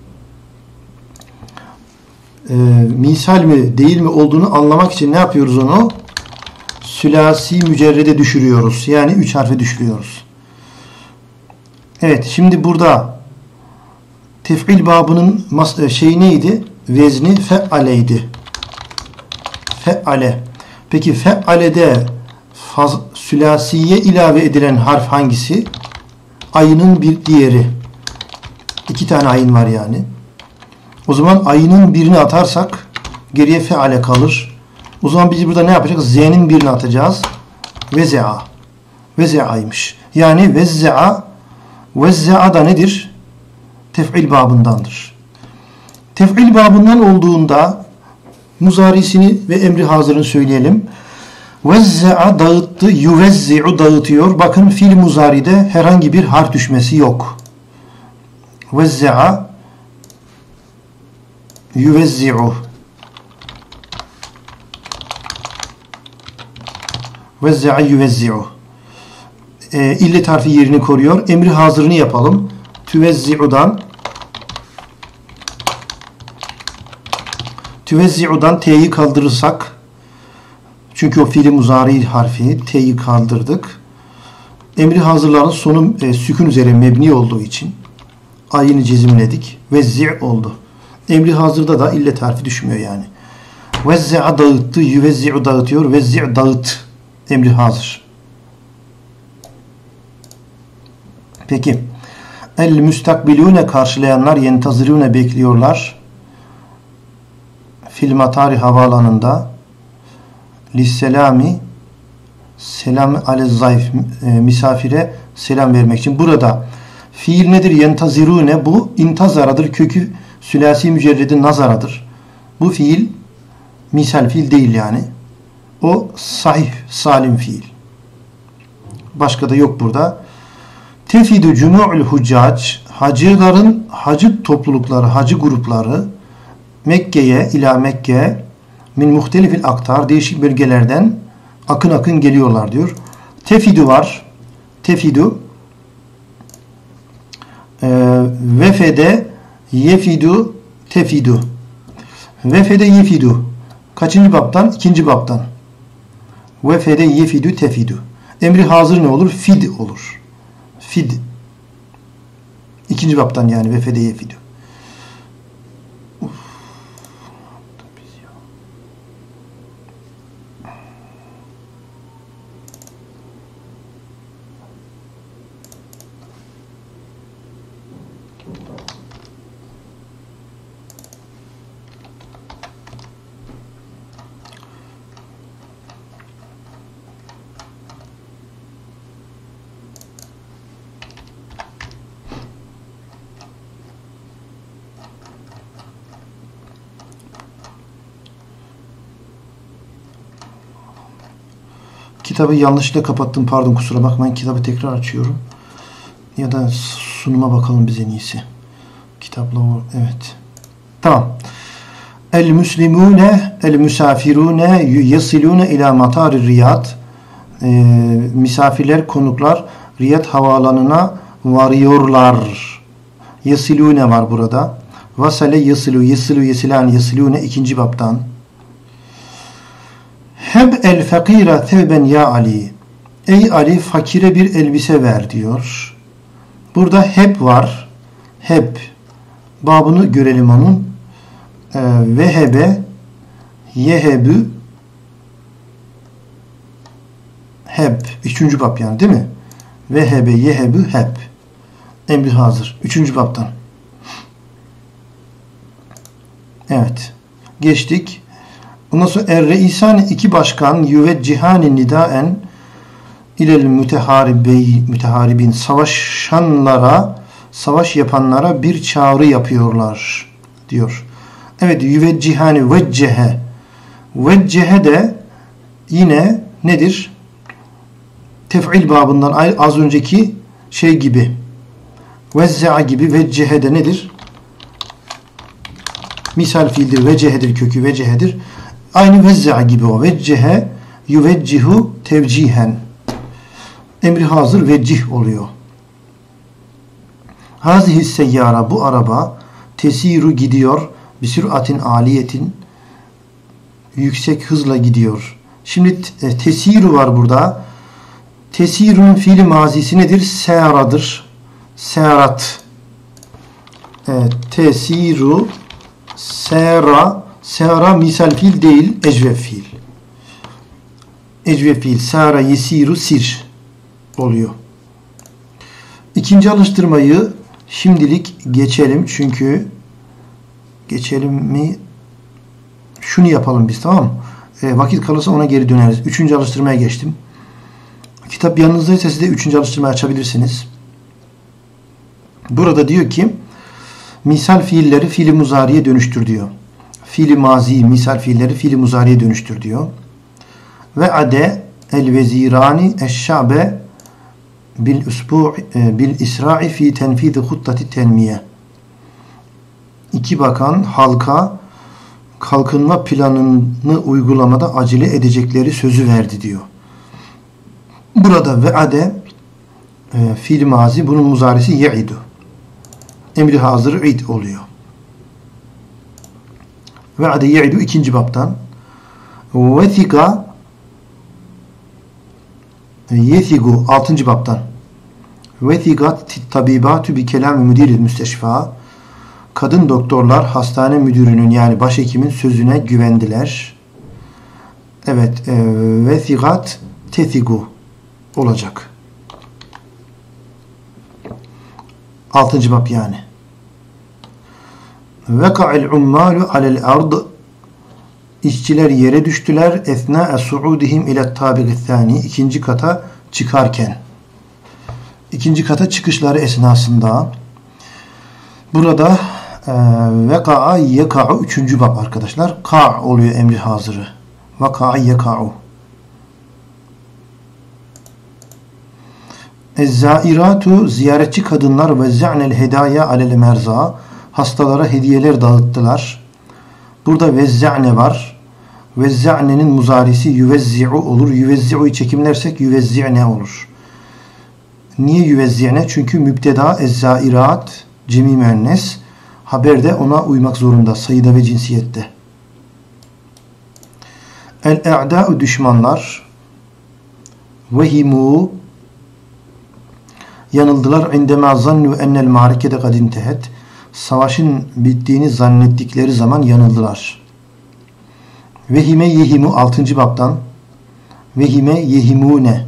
e, misal mi değil mi olduğunu anlamak için ne yapıyoruz onu? Sülasi mücerrede düşürüyoruz. Yani üç harfe düşürüyoruz. Evet, şimdi burada tef'il babının şey neydi? Vezni fe'aleydi. Fe'ale. Peki fe'alede faz, sülasiye ilave edilen harf hangisi? Ayının bir diğeri. İki tane ayın var yani. O zaman ayının birini atarsak geriye fe'ale kalır. O zaman biz burada ne yapacağız? Z'nin birini atacağız. Veze'a. Veze'aymış. Yani vezze'a. Vezze'a da nedir? Tef'il babındandır. Tef'il babından olduğunda muzarisini ve emri hazırını söyleyelim. Vezza'a dağıttı, yuvezzi'u dağıtıyor. Bakın fiil muzaride herhangi bir harf düşmesi yok. Vezza'a yuvezzi'u. Vezza'a yuvezzi'u. E, illet harfi yerini koruyor. Emri hazırını yapalım. Tüvezzi'udan Tüvezzi'udan T'yi kaldırırsak, çünkü o fiili muzari harfi, T'yi kaldırdık. Emri hazırların sonu e, sükun üzere mebni olduğu için ayını cezimledik. Vezzi' oldu. Emri hazırda da illet harfi düşmüyor yani. Vezzi'a dağıttı, yüvezzi'u dağıtıyor. Vezzi' dağıt. Emri hazır. Peki. El müstakbilune karşılayanlar, yentazirune bekliyorlar. Fil matari havaalanında lisselami selam ale zayıf e, misafire selam vermek için. Burada fiil nedir? Yentazirune, bu intazaradır. Kökü sülasi mücerredi nazaradır. Bu fiil misal fiil değil yani. O sahih, salim fiil. Başka da yok burada. Tefidu cumu'ul huccac, hacıların hacı toplulukları, hacı grupları Mekke'ye, ila Mekke min muhtelifil aktar, değişik bölgelerden akın akın geliyorlar diyor. Tefidu var. Tefidu e, vefede yefidu tefidu. Vefede yefidu. Kaçıncı baptan? İkinci baptan. Vefede yefidu tefidu. Emri hazır ne olur? Fid olur. Fid. İkinci baptan yani vefede yefidu. Kitabı yanlışlıkla kapattım. Pardon, kusura bakmayın. Kitabı tekrar açıyorum. Ya da sunuma bakalım biz en iyisi. Kitapla o. Evet. Tamam. El müslimune el misafirune yasilune ila matari Riyad. Ee, misafirler, konuklar Riyad havaalanına varıyorlar. Yasilune var burada. Vasale yasilu yasilu yasilan yasilune ikinci baptan. Heb el fakira thevben ya Ali. Ey Ali, fakire bir elbise ver diyor. Burada heb var. Heb. Babını görelim onun. Ee, vehebe yehebü heb. Üçüncü bab yani, değil mi? Vehebe yehebü heb. Emri hazır. Üçüncü babtan. Evet. Geçtik. Ondan sonra er-reisani, iki başkan yüveccihani nidaen ilel müteharibey müteharibin, savaşanlara, savaş yapanlara bir çağrı yapıyorlar diyor. Evet, yüveccihani veccehe. Veccehe de yine nedir? Tef'il babından az önceki şey gibi. Vezza'a gibi. Veccehe de nedir? Misal fiildir. Vecehedir kökü. Vecehedir. Aynı vezza'a gibi o. Veccehe yüveccihu tevcihen. Emri hazır veccih oluyor. Hazihi seyyara, bu araba tesiru gidiyor. Bir süratin aliyetin, yüksek hızla gidiyor. Şimdi tesiru var burada. Tesirun fiili mazisi nedir? Se'radır. Se'rat. Evet, tesiru se'ra. Se'ra misal fiil değil, ecvef fiil. Ecvef fiil. Se'ra yesiru sir oluyor. İkinci alıştırmayı şimdilik geçelim. Çünkü geçelim mi? Şunu yapalım biz, tamam mı? E, vakit kalırsa ona geri döneriz. Üçüncü alıştırmaya geçtim. Kitap yanınızdaysa siz de üçüncü alıştırmayı açabilirsiniz. Burada diyor ki Misal fiilleri fiili muzariye dönüştür diyor. Fiili mazi misal fiilleri fiili muzariye dönüştür diyor. Ve ade el vezirani eşşabe bil usbu' bil isra'i fi tenfid huttati tenmiye. İki bakan halka kalkınma planını uygulamada acele edecekleri sözü verdi diyor. Burada ve ade e, fiil mazi, bunun muzarisi ye'idu. Emri hazır id oluyor. Ve ade ye'idu ikinci baptan. Vethika yethigu altıncı baptan. Vethigat tabibatu bi kelam müdiril müsteşfa. Kadın doktorlar hastane müdürünün yani başhekimin sözüne güvendiler. Evet, e, vethigat tethigu olacak. Altıncı bab yani. Veka'il ummalu alel ard. İşçiler yere düştüler. Esnâ'e su'udihim ile tabiq thani. İkinci kata çıkarken. İkinci kata çıkışları esnasında. Burada e, veka'a yeka'u üçüncü bab arkadaşlar. Ka' oluyor emri hazırı. Veka'a yeka'u. Ez-zairatu ziyaretçi kadınlar ve za'nel hedaya alel merza. Hastalara hediyeler dağıttılar. Burada vezza'ne var. Vezza'ne'nin muzarisi yüvezzi'u olur. Yüvezzi'u'yu çekimlersek yüvezzi'ne olur. Niye yüvezzi'ne? Çünkü mübteda ez-zairat cemi müennes. Haberde ona uymak zorunda. Sayıda ve cinsiyette. El-e'dâ'u düşmanlar. Vehimu yanıldılar. İndemâ zannu ennel ma'rikete kad intehet. Savaşın bittiğini zannettikleri zaman yanıldılar. Vehime yehimu altıncı baptan. Vehime yehimune.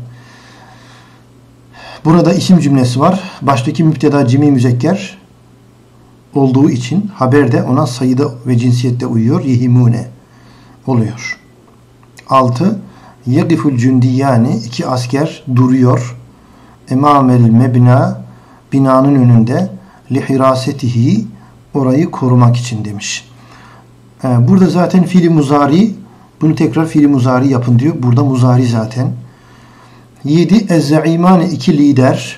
Burada isim cümlesi var. Baştaki müpteda cemi müzekker olduğu için haberde ona sayıda ve cinsiyette uyuyor. Yehimune oluyor. altı. Yegiful cündiyani. iki asker duruyor. Emamel mebna. Binanın önünde. Lihirasetihi. Orayı korumak için demiş. Burada zaten fiili muzari. Bunu tekrar fiili muzari yapın diyor. Burada muzari zaten. yedi. Ez-zaimani iki lider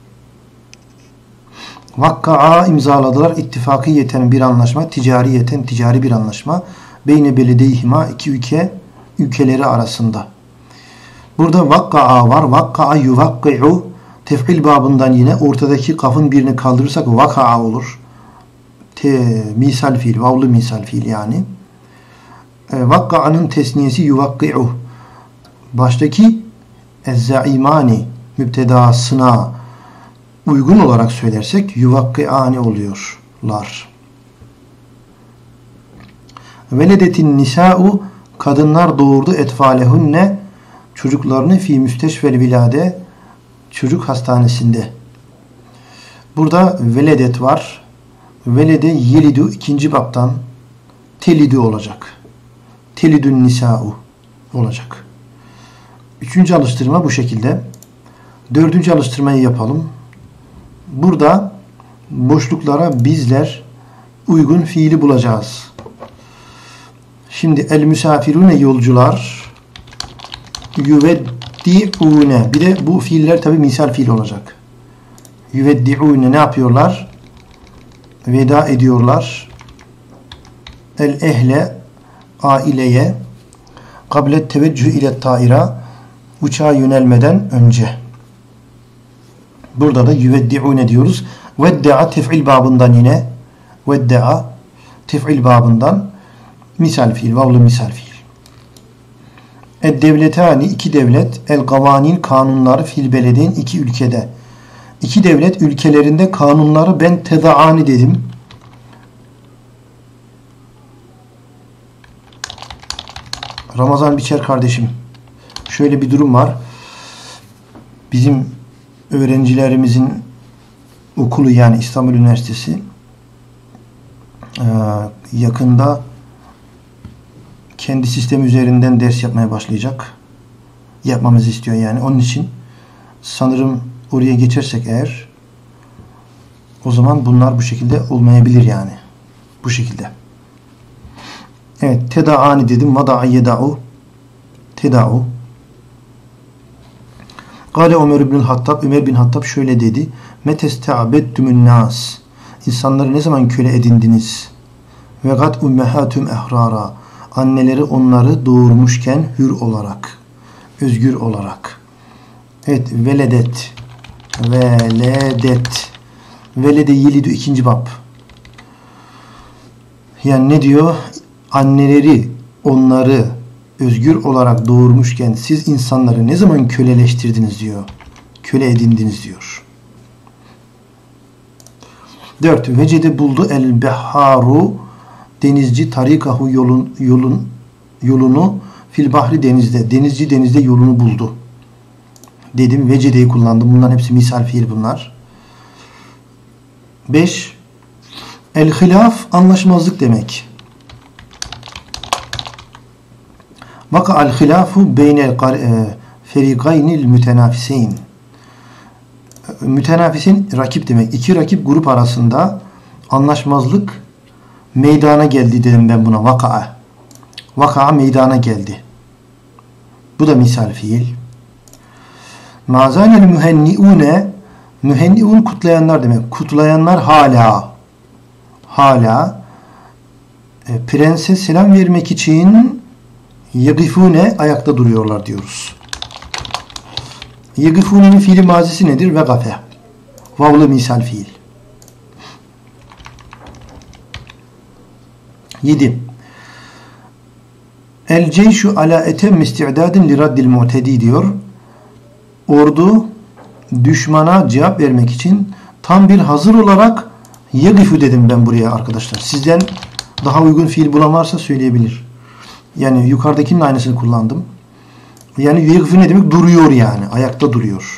vakka'a imzaladılar. İttifakiyeten bir anlaşma. Ticariyeten ticari bir anlaşma. Beyne beledeyhima iki ülke ülkeleri arasında. Burada vakka'a var. Vakka'a yuvakki'u tef'il babından yine ortadaki kafın birini kaldırırsak vaka'a olur. Te, misal fiil. Vavlu misal fiil yani. E, vakka'nın tesniyesi yuvakki'u. Baştaki ez-zaimani müptedasına uygun olarak söylersek yuvakki'ani oluyorlar. Veledetin nisa'u kadınlar doğurdu etfalehunne çocuklarını fi müsteşvel vilade çocuk hastanesinde. Burada veledet var. Velede yelidu ikinci baptan telidu olacak. Telidun nisa'u olacak. Üçüncü alıştırma bu şekilde. Dördüncü alıştırmayı yapalım. Burada boşluklara bizler uygun fiili bulacağız. Şimdi el misafirune yolcular yüveddi'une. Bir de bu fiiller tabi misal fiil olacak. Yüveddi'une ne yapıyorlar? Veda ediyorlar. El ehle aileye kablet teveccüh ile taira uçağa yönelmeden önce. Burada da yüveddi'une diyoruz. Vedda'a tef'il babından yine vedda'a tef'il babından misal fiil, vavlu misal fiil. El devletani iki devlet, el gavanin kanunları fil belediğin iki ülkede. İki devlet ülkelerinde kanunları ben tedaani dedim. Ramazan Biçer kardeşim, şöyle bir durum var. Bizim öğrencilerimizin okulu yani İstanbul Üniversitesi yakında kendi sistemi üzerinden ders yapmaya başlayacak. Yapmamızı istiyor yani. Onun için sanırım oraya geçersek eğer O zaman bunlar bu şekilde olmayabilir yani. Bu şekilde. Evet. Tedaani dedim. Vada'a yeda'u. Teda'u. Gale Ömer ibn Hattab. Ömer bin Hattab şöyle dedi. Meteste'abeddümün nas. İnsanları ne zaman köle edindiniz? Ve gat ummehatüm ehrara. Anneleri onları doğurmuşken hür olarak, özgür olarak. Evet. Veledet. Veledet. Velede yelidu ikinci bab. Yani ne diyor? Anneleri onları özgür olarak doğurmuşken siz insanları ne zaman köleleştirdiniz diyor. Köle edindiniz diyor. dört. Vecede buldu el beharu denizci tarikahu yolun yolun yolunu fil bahri denizde. Denizci denizde yolunu buldu. Dedim. Vecedeyi kullandım. Bunların hepsi misal fiil bunlar. beş. El hilaf anlaşmazlık demek. Vaka'al hilafu beynel ferikaynil mütenafiseyn. Mütenafisin rakip demek. İki rakip grup arasında anlaşmazlık meydana geldi dedim ben buna. Vaka'a. Vaka'a meydana geldi. Bu da misal fiil. Mazalel mühenniune, mühenniun kutlayanlar demek. Kutlayanlar hala hala e, prense selam vermek için yegifune ayakta duruyorlar diyoruz. Yegifune'nin fiili mazisi nedir? Vegafe. Vavlı misal fiil. yedi. El ceyşu ala etem isti'dadin li raddil mu'tedi diyor. Ordu düşmana cevap vermek için tam bir hazır olarak yegifu dedim ben buraya arkadaşlar. Sizden daha uygun fiil bulan varsa söyleyebilir. Yani yukarıdakinin aynısını kullandım. Yani yegifu ne demek? Duruyor yani. Ayakta duruyor.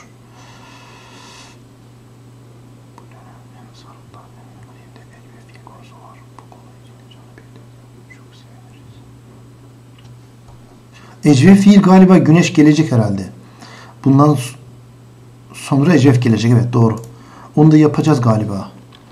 Ecvef fiil galiba güneş gelecek herhalde. Bundan sonra ecvef gelecek. Evet doğru. Onu da yapacağız galiba.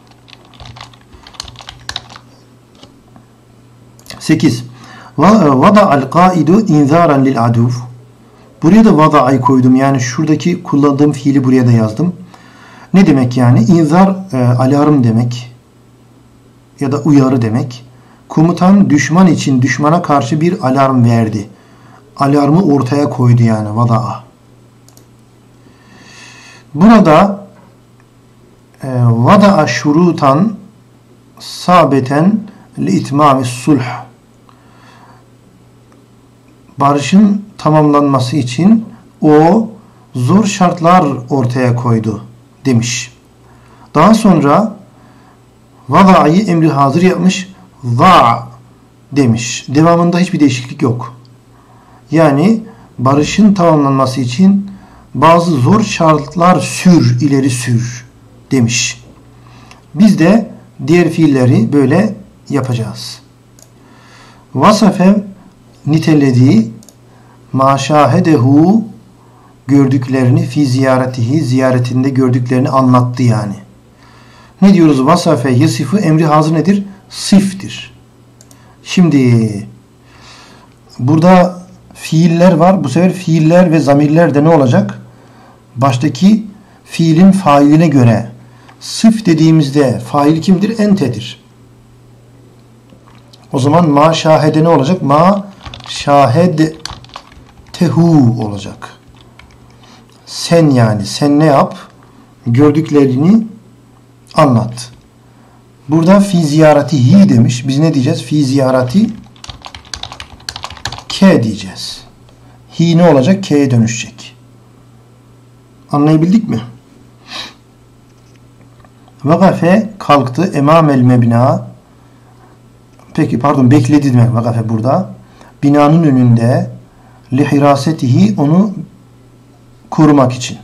sekiz. Vada'al qaidu inzaran lil aduv. Buraya da vada'ayı koydum. Yani şuradaki kullandığım fiili buraya da yazdım. Ne demek yani? İnzar e, alarm demek. Ya da uyarı demek. Komutan düşman için düşmana karşı bir alarm verdi. Alarmı ortaya koydu yani vada'a. Burada e, vada'a şurutan sabeten li itmami sulh. Barışın tamamlanması için o zor şartlar ortaya koydu demiş. Daha sonra vada'yı emri hazır yapmış. Va demiş. Devamında hiçbir değişiklik yok. Yani barışın tamamlanması için bazı zor şartlar sür, ileri sür demiş. Biz de diğer fiilleri böyle yapacağız. Vasafe nitelediği maşahedehu gördüklerini fi ziyaretihi ziyaretinde gördüklerini anlattı yani. Ne diyoruz? Vasafe yasifu emri hazır nedir? Siftir. Şimdi burada fiiller var. Bu sefer fiiller ve zamirler de ne olacak? Baştaki fiilin failine göre sıf dediğimizde fail kimdir? Entedir. O zaman ma şahede ne olacak? Ma şahed tehu olacak. Sen yani. Sen ne yap? Gördüklerini anlat. Burada fi ziyaretihi demiş. Biz ne diyeceğiz? Fi ziyareti ke diyeceğiz. Hi ne olacak? K'ye dönüşecek. Anlayabildik mi? Vakafe kalktı. Emamel mebna. Peki pardon bekledi demek vakafe burada. Binanın önünde lihirasetihi onu korumak için.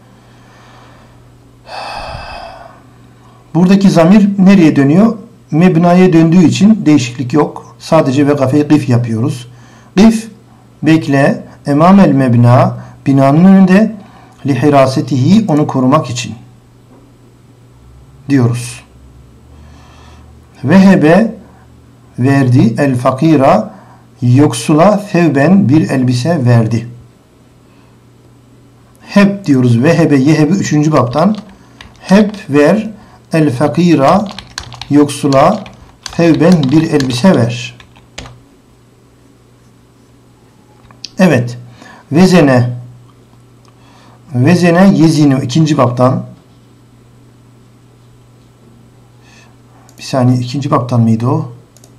Buradaki zamir nereye dönüyor? Mebnaya döndüğü için değişiklik yok. Sadece vekafeyi gif yapıyoruz. Gif bekle emamel mebna binanın önünde lihirasetihi onu korumak için. diyoruz. Vehebe verdi, el fakira yoksula thevben bir elbise verdi. Hep diyoruz. Vehebe yehebi üçüncü baptan. Hep ver, el fakira yoksula thevben bir elbise ver. Evet. Vezene Vezene yezinu ikinci baptan. Bir saniye, ikinci baptan mıydı o?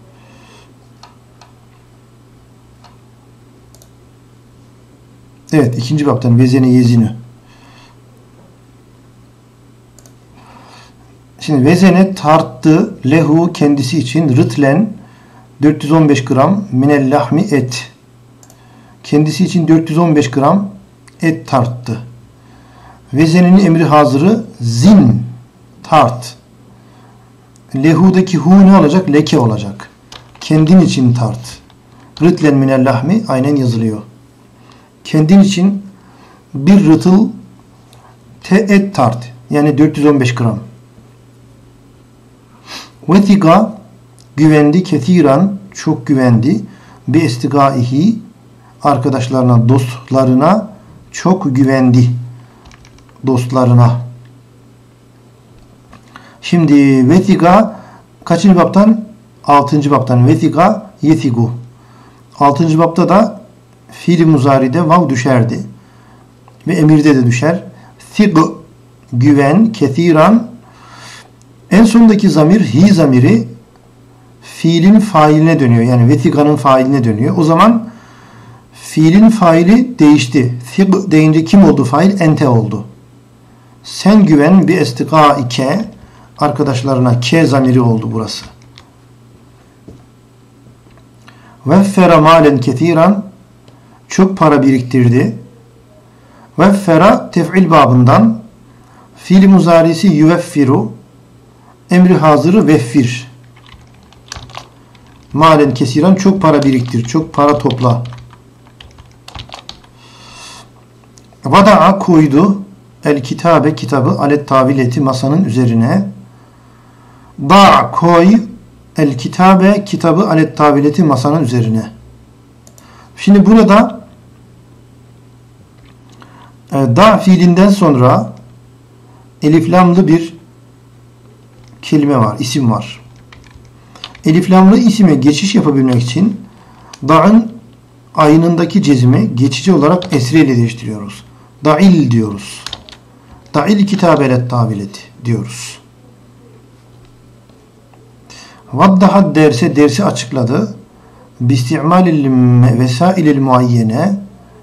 Evet, ikinci baptan vezene yezinu. Şimdi vezene tarttı lehu kendisi için rıtlen dört yüz on beş gram minel lahmi et. Kendisi için dört yüz on beş gram et tarttı. Vezenenin emri hazırı zin tart. Lehu'daki hu ne olacak? Leke olacak. Kendin için tart. Rıtlen minel lahmi aynen yazılıyor. Kendin için bir rıtıl te et tart. Yani dört yüz on beş gram. Vetiga güvendi kethiran çok güvendi. Bi estigaihi arkadaşlarına, dostlarına çok güvendi. Dostlarına. Şimdi vetiga kaçıncı baptan? Altıncı baptan. Vetiga yetigu. Altıncı bapta da fiil-i muzaride vav düşerdi. Ve emirde de düşer. Thig güven, kethiran. En sondaki zamir hi zamiri fiilin failine dönüyor. Yani vetiga'nın failine dönüyor. O zaman fiilin faili değişti. Thig deyince kim oldu fail? Ente oldu. Sen güven bir estika ike arkadaşlarına ke zamiri oldu burası. Veffera malen kethiran çok para biriktirdi. Veffera tef'il babından fiil muzarisi yüveffiru emri hazırı veffir. Malen kesiran çok para biriktir. Çok para topla. Vada'a koydu. El kitabe kitabı alet tavileti masanın üzerine. Da koy el kitabe kitabı alet tavileti masanın üzerine. Şimdi burada da fiilinden sonra eliflamlı bir kelime var, isim var. Eliflamlı isime geçiş yapabilmek için da'ın aynındaki cezimi geçici olarak esre ile değiştiriyoruz. Da'il diyoruz. Da'il kitabelet tavileti diyoruz. Vaddaha derse dersi açıkladı. Bisti'malil vesailil muayyene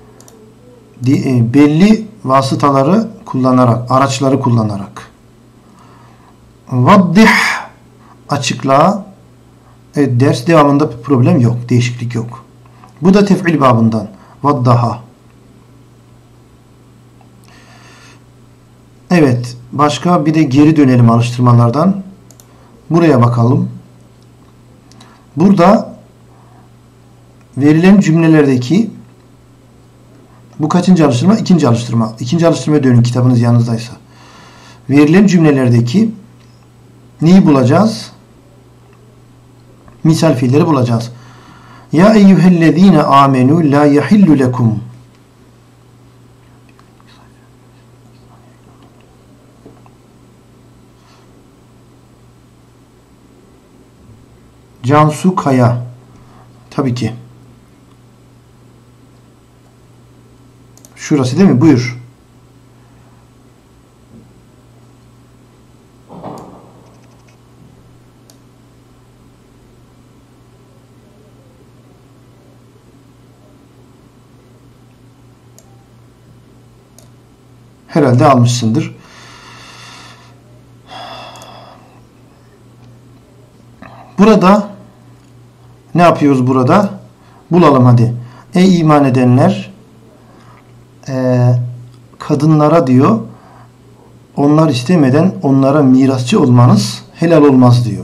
belli vasıtaları kullanarak, araçları kullanarak. Vaddih açıkla. Evet, ders devamında bir problem yok. Değişiklik yok. Bu da tef'il babından. Vaddaha. Evet. Başka bir de geri dönelim alıştırmalardan. Buraya bakalım. Burada verilen cümlelerdeki bu kaçıncı alıştırma? İkinci alıştırma. İkinci alıştırmaya dönün kitabınız yanınızdaysa. Verilen cümlelerdeki neyi bulacağız? Misal fiilleri bulacağız. Ya eyyühellezine amenu la yahillu lekum. Cansu Kaya. Tabii ki. Şurası değil mi? Buyur. Herhalde almışsındır. Burada ne yapıyoruz burada? Bulalım hadi. Ey iman edenler e, kadınlara diyor onlar istemeden onlara mirasçı olmanız helal olmaz diyor.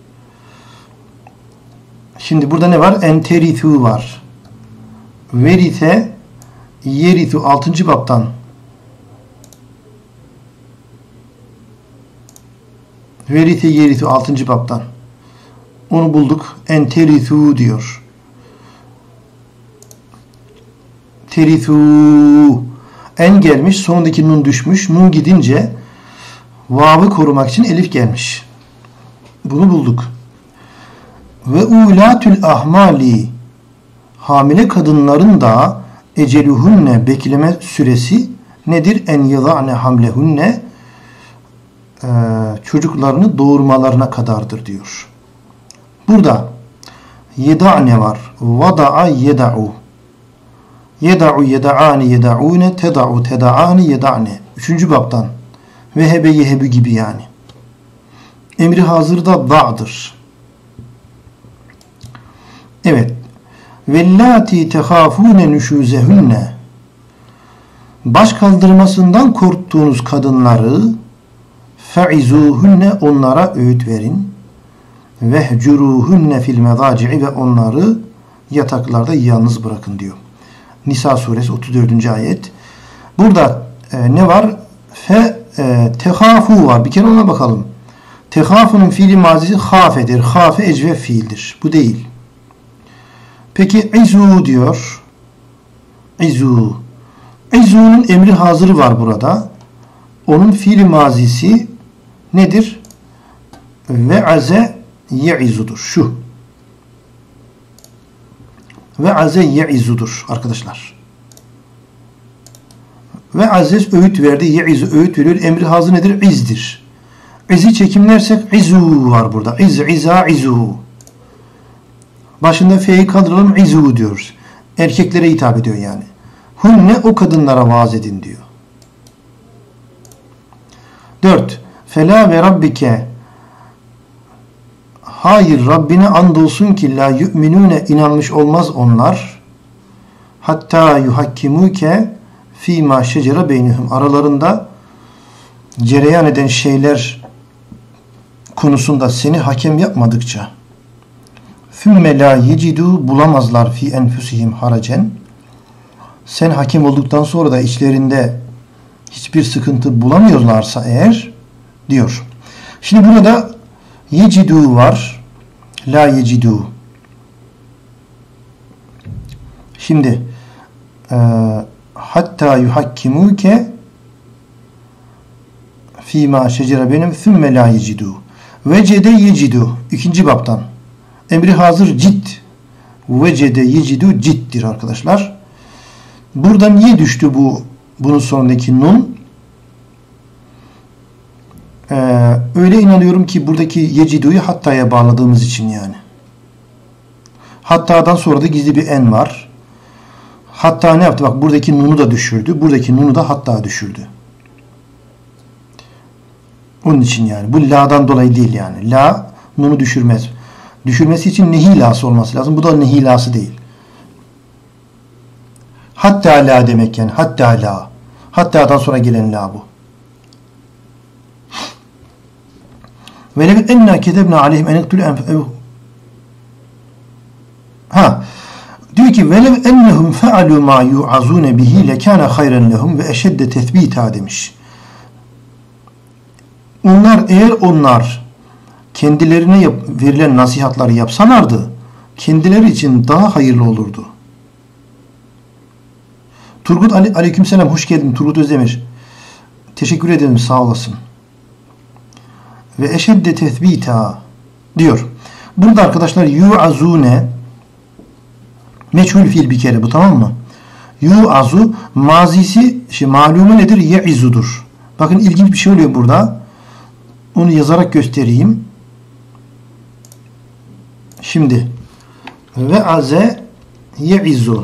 Şimdi burada ne var? Enterithu var. Verite yerithu altıncı baptan Verithe yerithu altıncı baptan. Onu bulduk. En terithu diyor. Terithu. En gelmiş. Sonundaki nun düşmüş. Nun gidince vav'ı korumak için elif gelmiş. Bunu bulduk. Ve ulatül ahmali. Hamile kadınların da eceluhunne bekleme süresi nedir? En yada'ne hamlehunne e, çocuklarını doğurmalarına kadardır diyor. Burada yeda'ne var. Vada'a yeda'u. Yeda'u yeda'ani yeda'une teda'u teda'ani yeda'ne. Üçüncü baptan. Vehebe yehebu gibi yani. Emri hazırda da'dır. Evet. Vellati tehafune nüşuzehunne. Baş kaldırmasından korktuğunuz kadınları feizuhunne onlara öğüt verin. Vehcuruhunne fil mezaci'i ve onları yataklarda yalnız bırakın diyor. Nisa suresi otuz dördüncü ayet. Burada e, ne var? Fe e, tehafu var. Bir kere ona bakalım. Tehafunun fiili mazisi hafedir. Hafe ecve fiildir. Bu değil. Peki izu diyor. İzu. İzu'nun emri hazırı var burada. Onun fiili mazisi nedir? Ve aze ye'izudur. Şu. Ve aze ye'izudur arkadaşlar. Ve aziz öğüt verdi. Ye'izu öğüt veriyor. Emri hazır nedir? İzdir. İzi çekimlersek izu var burada. İz, iza, izu. Başında fe'yi kaldıralım. İzu diyoruz. Erkeklere hitap ediyor yani. Hunne o kadınlara vaaz edin diyor. Dört. Fela ve rabbike. Hayır Rabbine andolsun ki la yu'minune inanmış olmaz onlar. Hatta yuhakkimuke fîmâ şecere beynihum. Aralarında cereyan eden şeyler konusunda seni hakem yapmadıkça. Fümme la yecidu bulamazlar fi enfusihim haracen. Sen hakem olduktan sonra da içlerinde hiçbir sıkıntı bulamıyorlarsa eğer diyor. Şimdi burada yecidu var. La yecidu. Şimdi e, hatta yuhakkimuke fîmâ şecere benim thümme la yecidu. Vecede yecidu. İkinci baptan. Emri hazır cid. Vecede yecidu ciddir arkadaşlar. Burada niye düştü bu bunun sonundaki nun? Ee, öyle inanıyorum ki buradaki yecidu'yu hatta'ya bağladığımız için yani. Hatta'dan sonra da gizli bir en var. Hatta ne yaptı? Bak buradaki nunu da düşürdü. Buradaki nunu da hatta düşürdü. Onun için yani. Bu la'dan dolayı değil yani. La nunu düşürmez. Düşürmesi için nehilası olması lazım. Bu da nehilası değil. Hatta la demek yani. Hatta la. Hatta'dan sonra gelen la bu. Velev enna ketebna aleyhim en iktulu enfe ha diyor ki velev ennehum fealu ma yu'azune bihi lekâne hayren lehum ve eşedde tethbita demiş. Onlar eğer onlar kendilerine yap, verilen nasihatları yapsalardı kendileri için daha hayırlı olurdu. Turgut Ali, aleykümselam hoş geldin Turgut Özdemir. Teşekkür ederim sağ olasın. Ve eşedde tethbita diyor. Burada arkadaşlar yu'azune meçhul fiil bir kere bu tamam mı? Yu'azu mazisi şey, malumu nedir? Ye'izudur. Bakın ilginç bir şey oluyor burada. Onu yazarak göstereyim. Şimdi ve aze ye'izu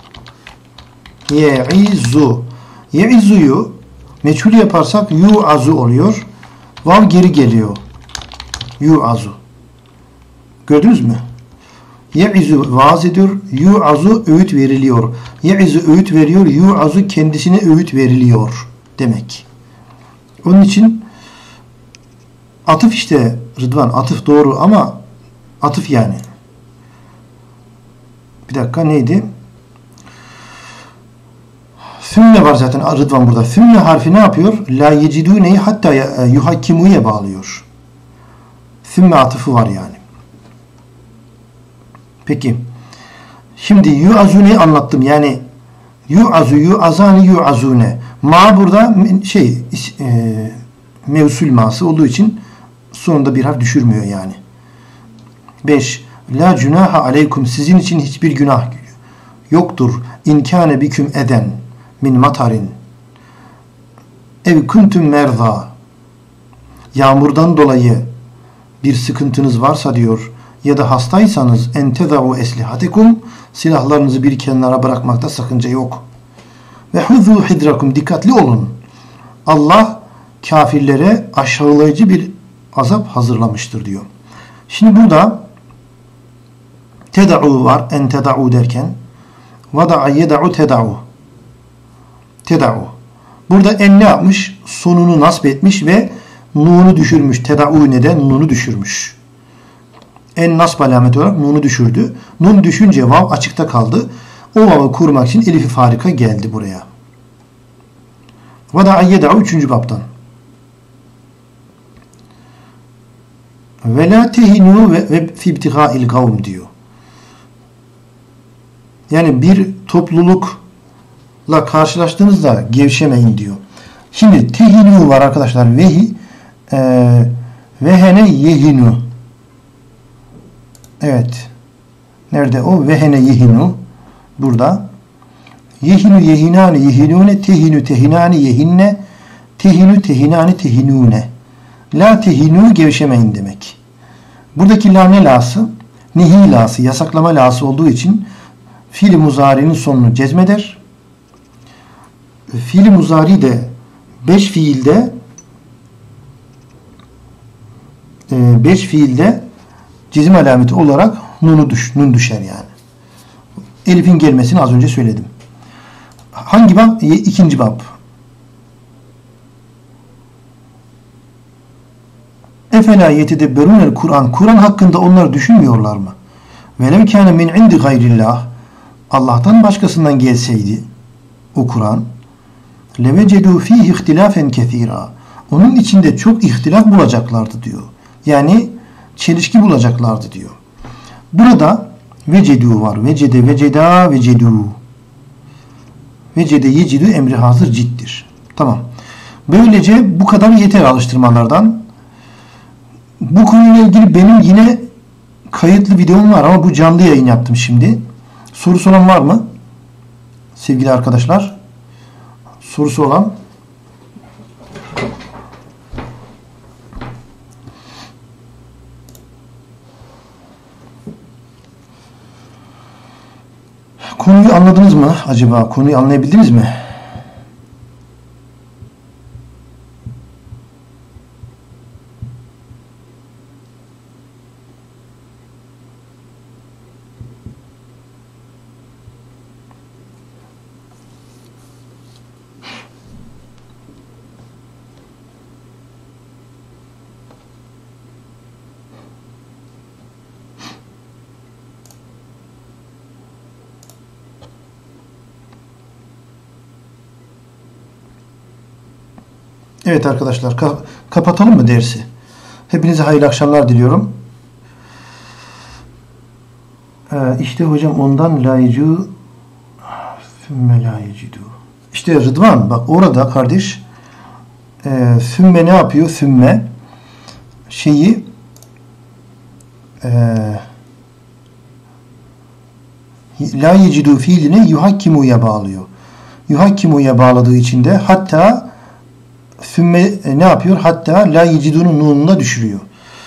ye'izu ye'izuyu meçhul yaparsak yu'azu oluyor. Vav geri geliyor. Yu'azu. Gördünüz mü? Ye'izu vaaz ediyor. Yu'azu öğüt veriliyor. Ye'izu öğüt veriyor. Yu'azu kendisine öğüt veriliyor. Demek. Onun için atıf işte Rıdvan. Atıf doğru ama atıf yani. Bir dakika neydi? Fümme var zaten Rıdvan burada. Fümme harfi ne yapıyor? La yecidune'yi hatta yuhakkimu'ya bağlıyor. Sümme atıfı var yani. Peki. Şimdi yu'azune'yi anlattım. Yani yu'azu, yu'azani, yu'azune. Ma burada şey e, mevsul ma'sı olduğu için sonunda bir harf düşürmüyor yani. beş. La cunaha aleykum. Sizin için hiçbir günah yoktur. İnkâne biküm eden min matarin. Ev kuntum merza. Yağmurdan dolayı bir sıkıntınız varsa diyor, ya da hastaysanız entezau eslihatekum, silahlarınızı bir kenara bırakmakta sakınca yok. Ve huzu hidrakum, dikkatli olun. Allah kafirlere aşağılayıcı bir azap hazırlamıştır diyor. Şimdi burada teda'u var, en teda'u derken vada'a yeda'u teda'u teda'u. Burada en ne yapmış? Sonunu nasb etmiş ve nunu düşürmüş. Teda'u neden? Nunu düşürmüş. En nasb alameti olarak nunu düşürdü. Nun düşünce vav açıkta kaldı. O vav'ı kurmak için elifi farika geldi buraya. Vada'a yeda'u üçüncü baptan. Ve la tehinu ve fi ibtigâil kavm diyor. Yani bir toplulukla karşılaştığınızda gevşemeyin diyor. Şimdi tehinu var arkadaşlar. Vehi e, vehene yehinu. Evet. Nerede o? Vehene yehinu. Burada. Yehinu yehinani yehinune, tehinu tehinani yehinne, tehinu tehinani tehinune. La tehinu gevşemeyin demek. Buradaki la ne lası? Nehi lası, yasaklama lası olduğu için fiil-i muzari'nin sonunu cezmeder. Fiil-i muzari de beş fiilde beş fiilde cezim alameti olarak nunu düş, nun düşer yani. Elif'in gelmesini az önce söyledim. Hangi bab? İkinci bab. Efela yetedebberûnel Kur'an. Kur'an hakkında onlar düşünmüyorlar mı? Velev kâne min indi gayrillah. Allah'tan başkasından gelseydi o Kur'an. Levecedû fîhî ihtilâfen kethîrâ. Onun içinde çok ihtilaf bulacaklardı diyor. Yani çelişki bulacaklardı diyor. Burada vecedû var. Vecede, vecedâ, vecedû. Vecede, yecidû emri hazır ciddir. Tamam. Böylece bu kadar yeter alıştırmalardan. Bu konuyla ilgili benim yine kayıtlı videom var ama bu canlı yayın yaptım şimdi. Sorusu olan var mı? Sevgili arkadaşlar. Sorusu olan. Konuyu anladınız mı acaba? Konuyu anlayabildiniz mi? Evet arkadaşlar, ka kapatalım mı dersi? Hepinize hayırlı akşamlar diliyorum. Ee, işte hocam ondan layicu fümme layicidû. İşte Rıdvan bak orada kardeş e, fümme ne yapıyor? Fümme şeyi e, layicidû fiiline yuhakkimu'ya bağlıyor. Yuhakkimu'ya bağladığı için de hatta Sümme ne yapıyor? Hatta la yecidunun nununa düşürüyor.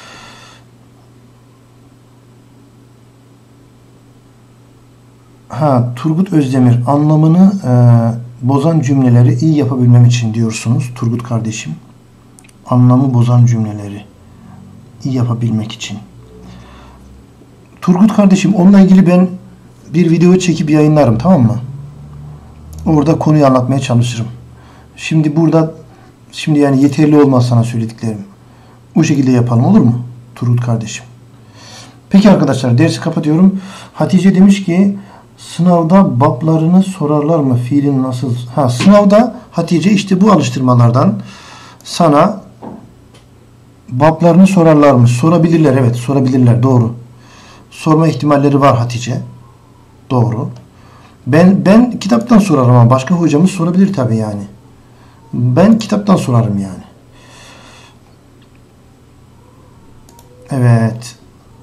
Ha, Turgut Özdemir anlamını e, bozan cümleleri iyi yapabilmem için diyorsunuz Turgut kardeşim. Anlamı bozan cümleleri iyi yapabilmek için. Turgut kardeşim onunla ilgili ben bir video çekip yayınlarım, tamam mı? Orada konuyu anlatmaya çalışırım. Şimdi burada Şimdi yani yeterli olmaz sana söylediklerim. Bu şekilde yapalım, olur mu? Turgut kardeşim. Peki arkadaşlar, dersi kapatıyorum. Hatice demiş ki sınavda bablarını sorarlar mı? Fiilin nasıl? Ha, sınavda Hatice işte bu alıştırmalardan sana Bablarını sorarlar mı? Sorabilirler, evet sorabilirler, doğru. Sorma ihtimalleri var Hatice. Doğru. Ben ben kitaptan sorarım ama başka hocamız sorabilir tabii yani. Ben kitaptan sorarım yani. Evet.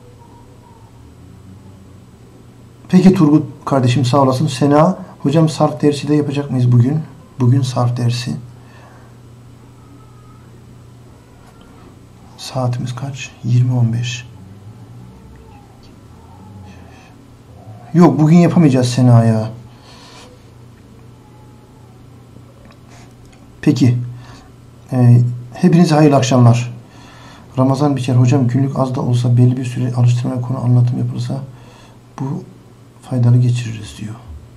Peki Turgut kardeşim sağ olasın. Sena hocam sarf dersi de yapacak mıyız bugün? Bugün sarf dersi. Saatimiz kaç? yirmi on beş. Yok bugün yapamayacağız Sena ya. Peki. Ee, hepinize hayırlı akşamlar. Ramazan Biçer hocam günlük az da olsa belli bir süre alıştırma konu anlatım yapılsa bu faydalı geçiririz diyor.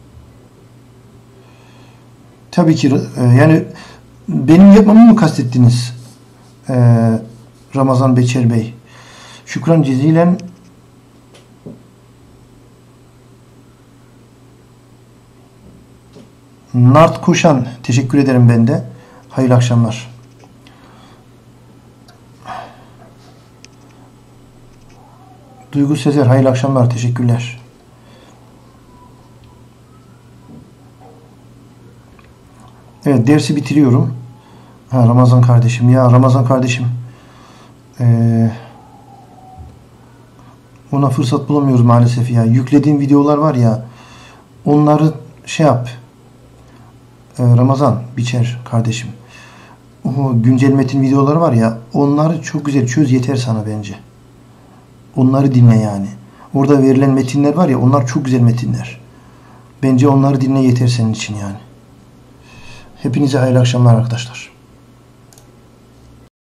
Tabii ki e, yani benim yapmamı mı kastettiniz? Ee, Ramazan Beçer Bey. Şükran cezilen Nart Koşan. Teşekkür ederim ben de. Hayırlı akşamlar. Duygu Sezer. Hayırlı akşamlar. Teşekkürler. Evet dersi bitiriyorum. Ha, Ramazan kardeşim. Ya Ramazan kardeşim. Ee, ona fırsat bulamıyoruz maalesef ya. Yüklediğim videolar var ya. Onları şey yap. Ee, Ramazan Biçer kardeşim. O güncel metin videoları var ya. Onları çok güzel çöz yeter sana bence. Onları dinle yani. Orada verilen metinler var ya. Onlar çok güzel metinler. Bence onları dinle yeter senin için yani. Hepinize hayırlı akşamlar arkadaşlar.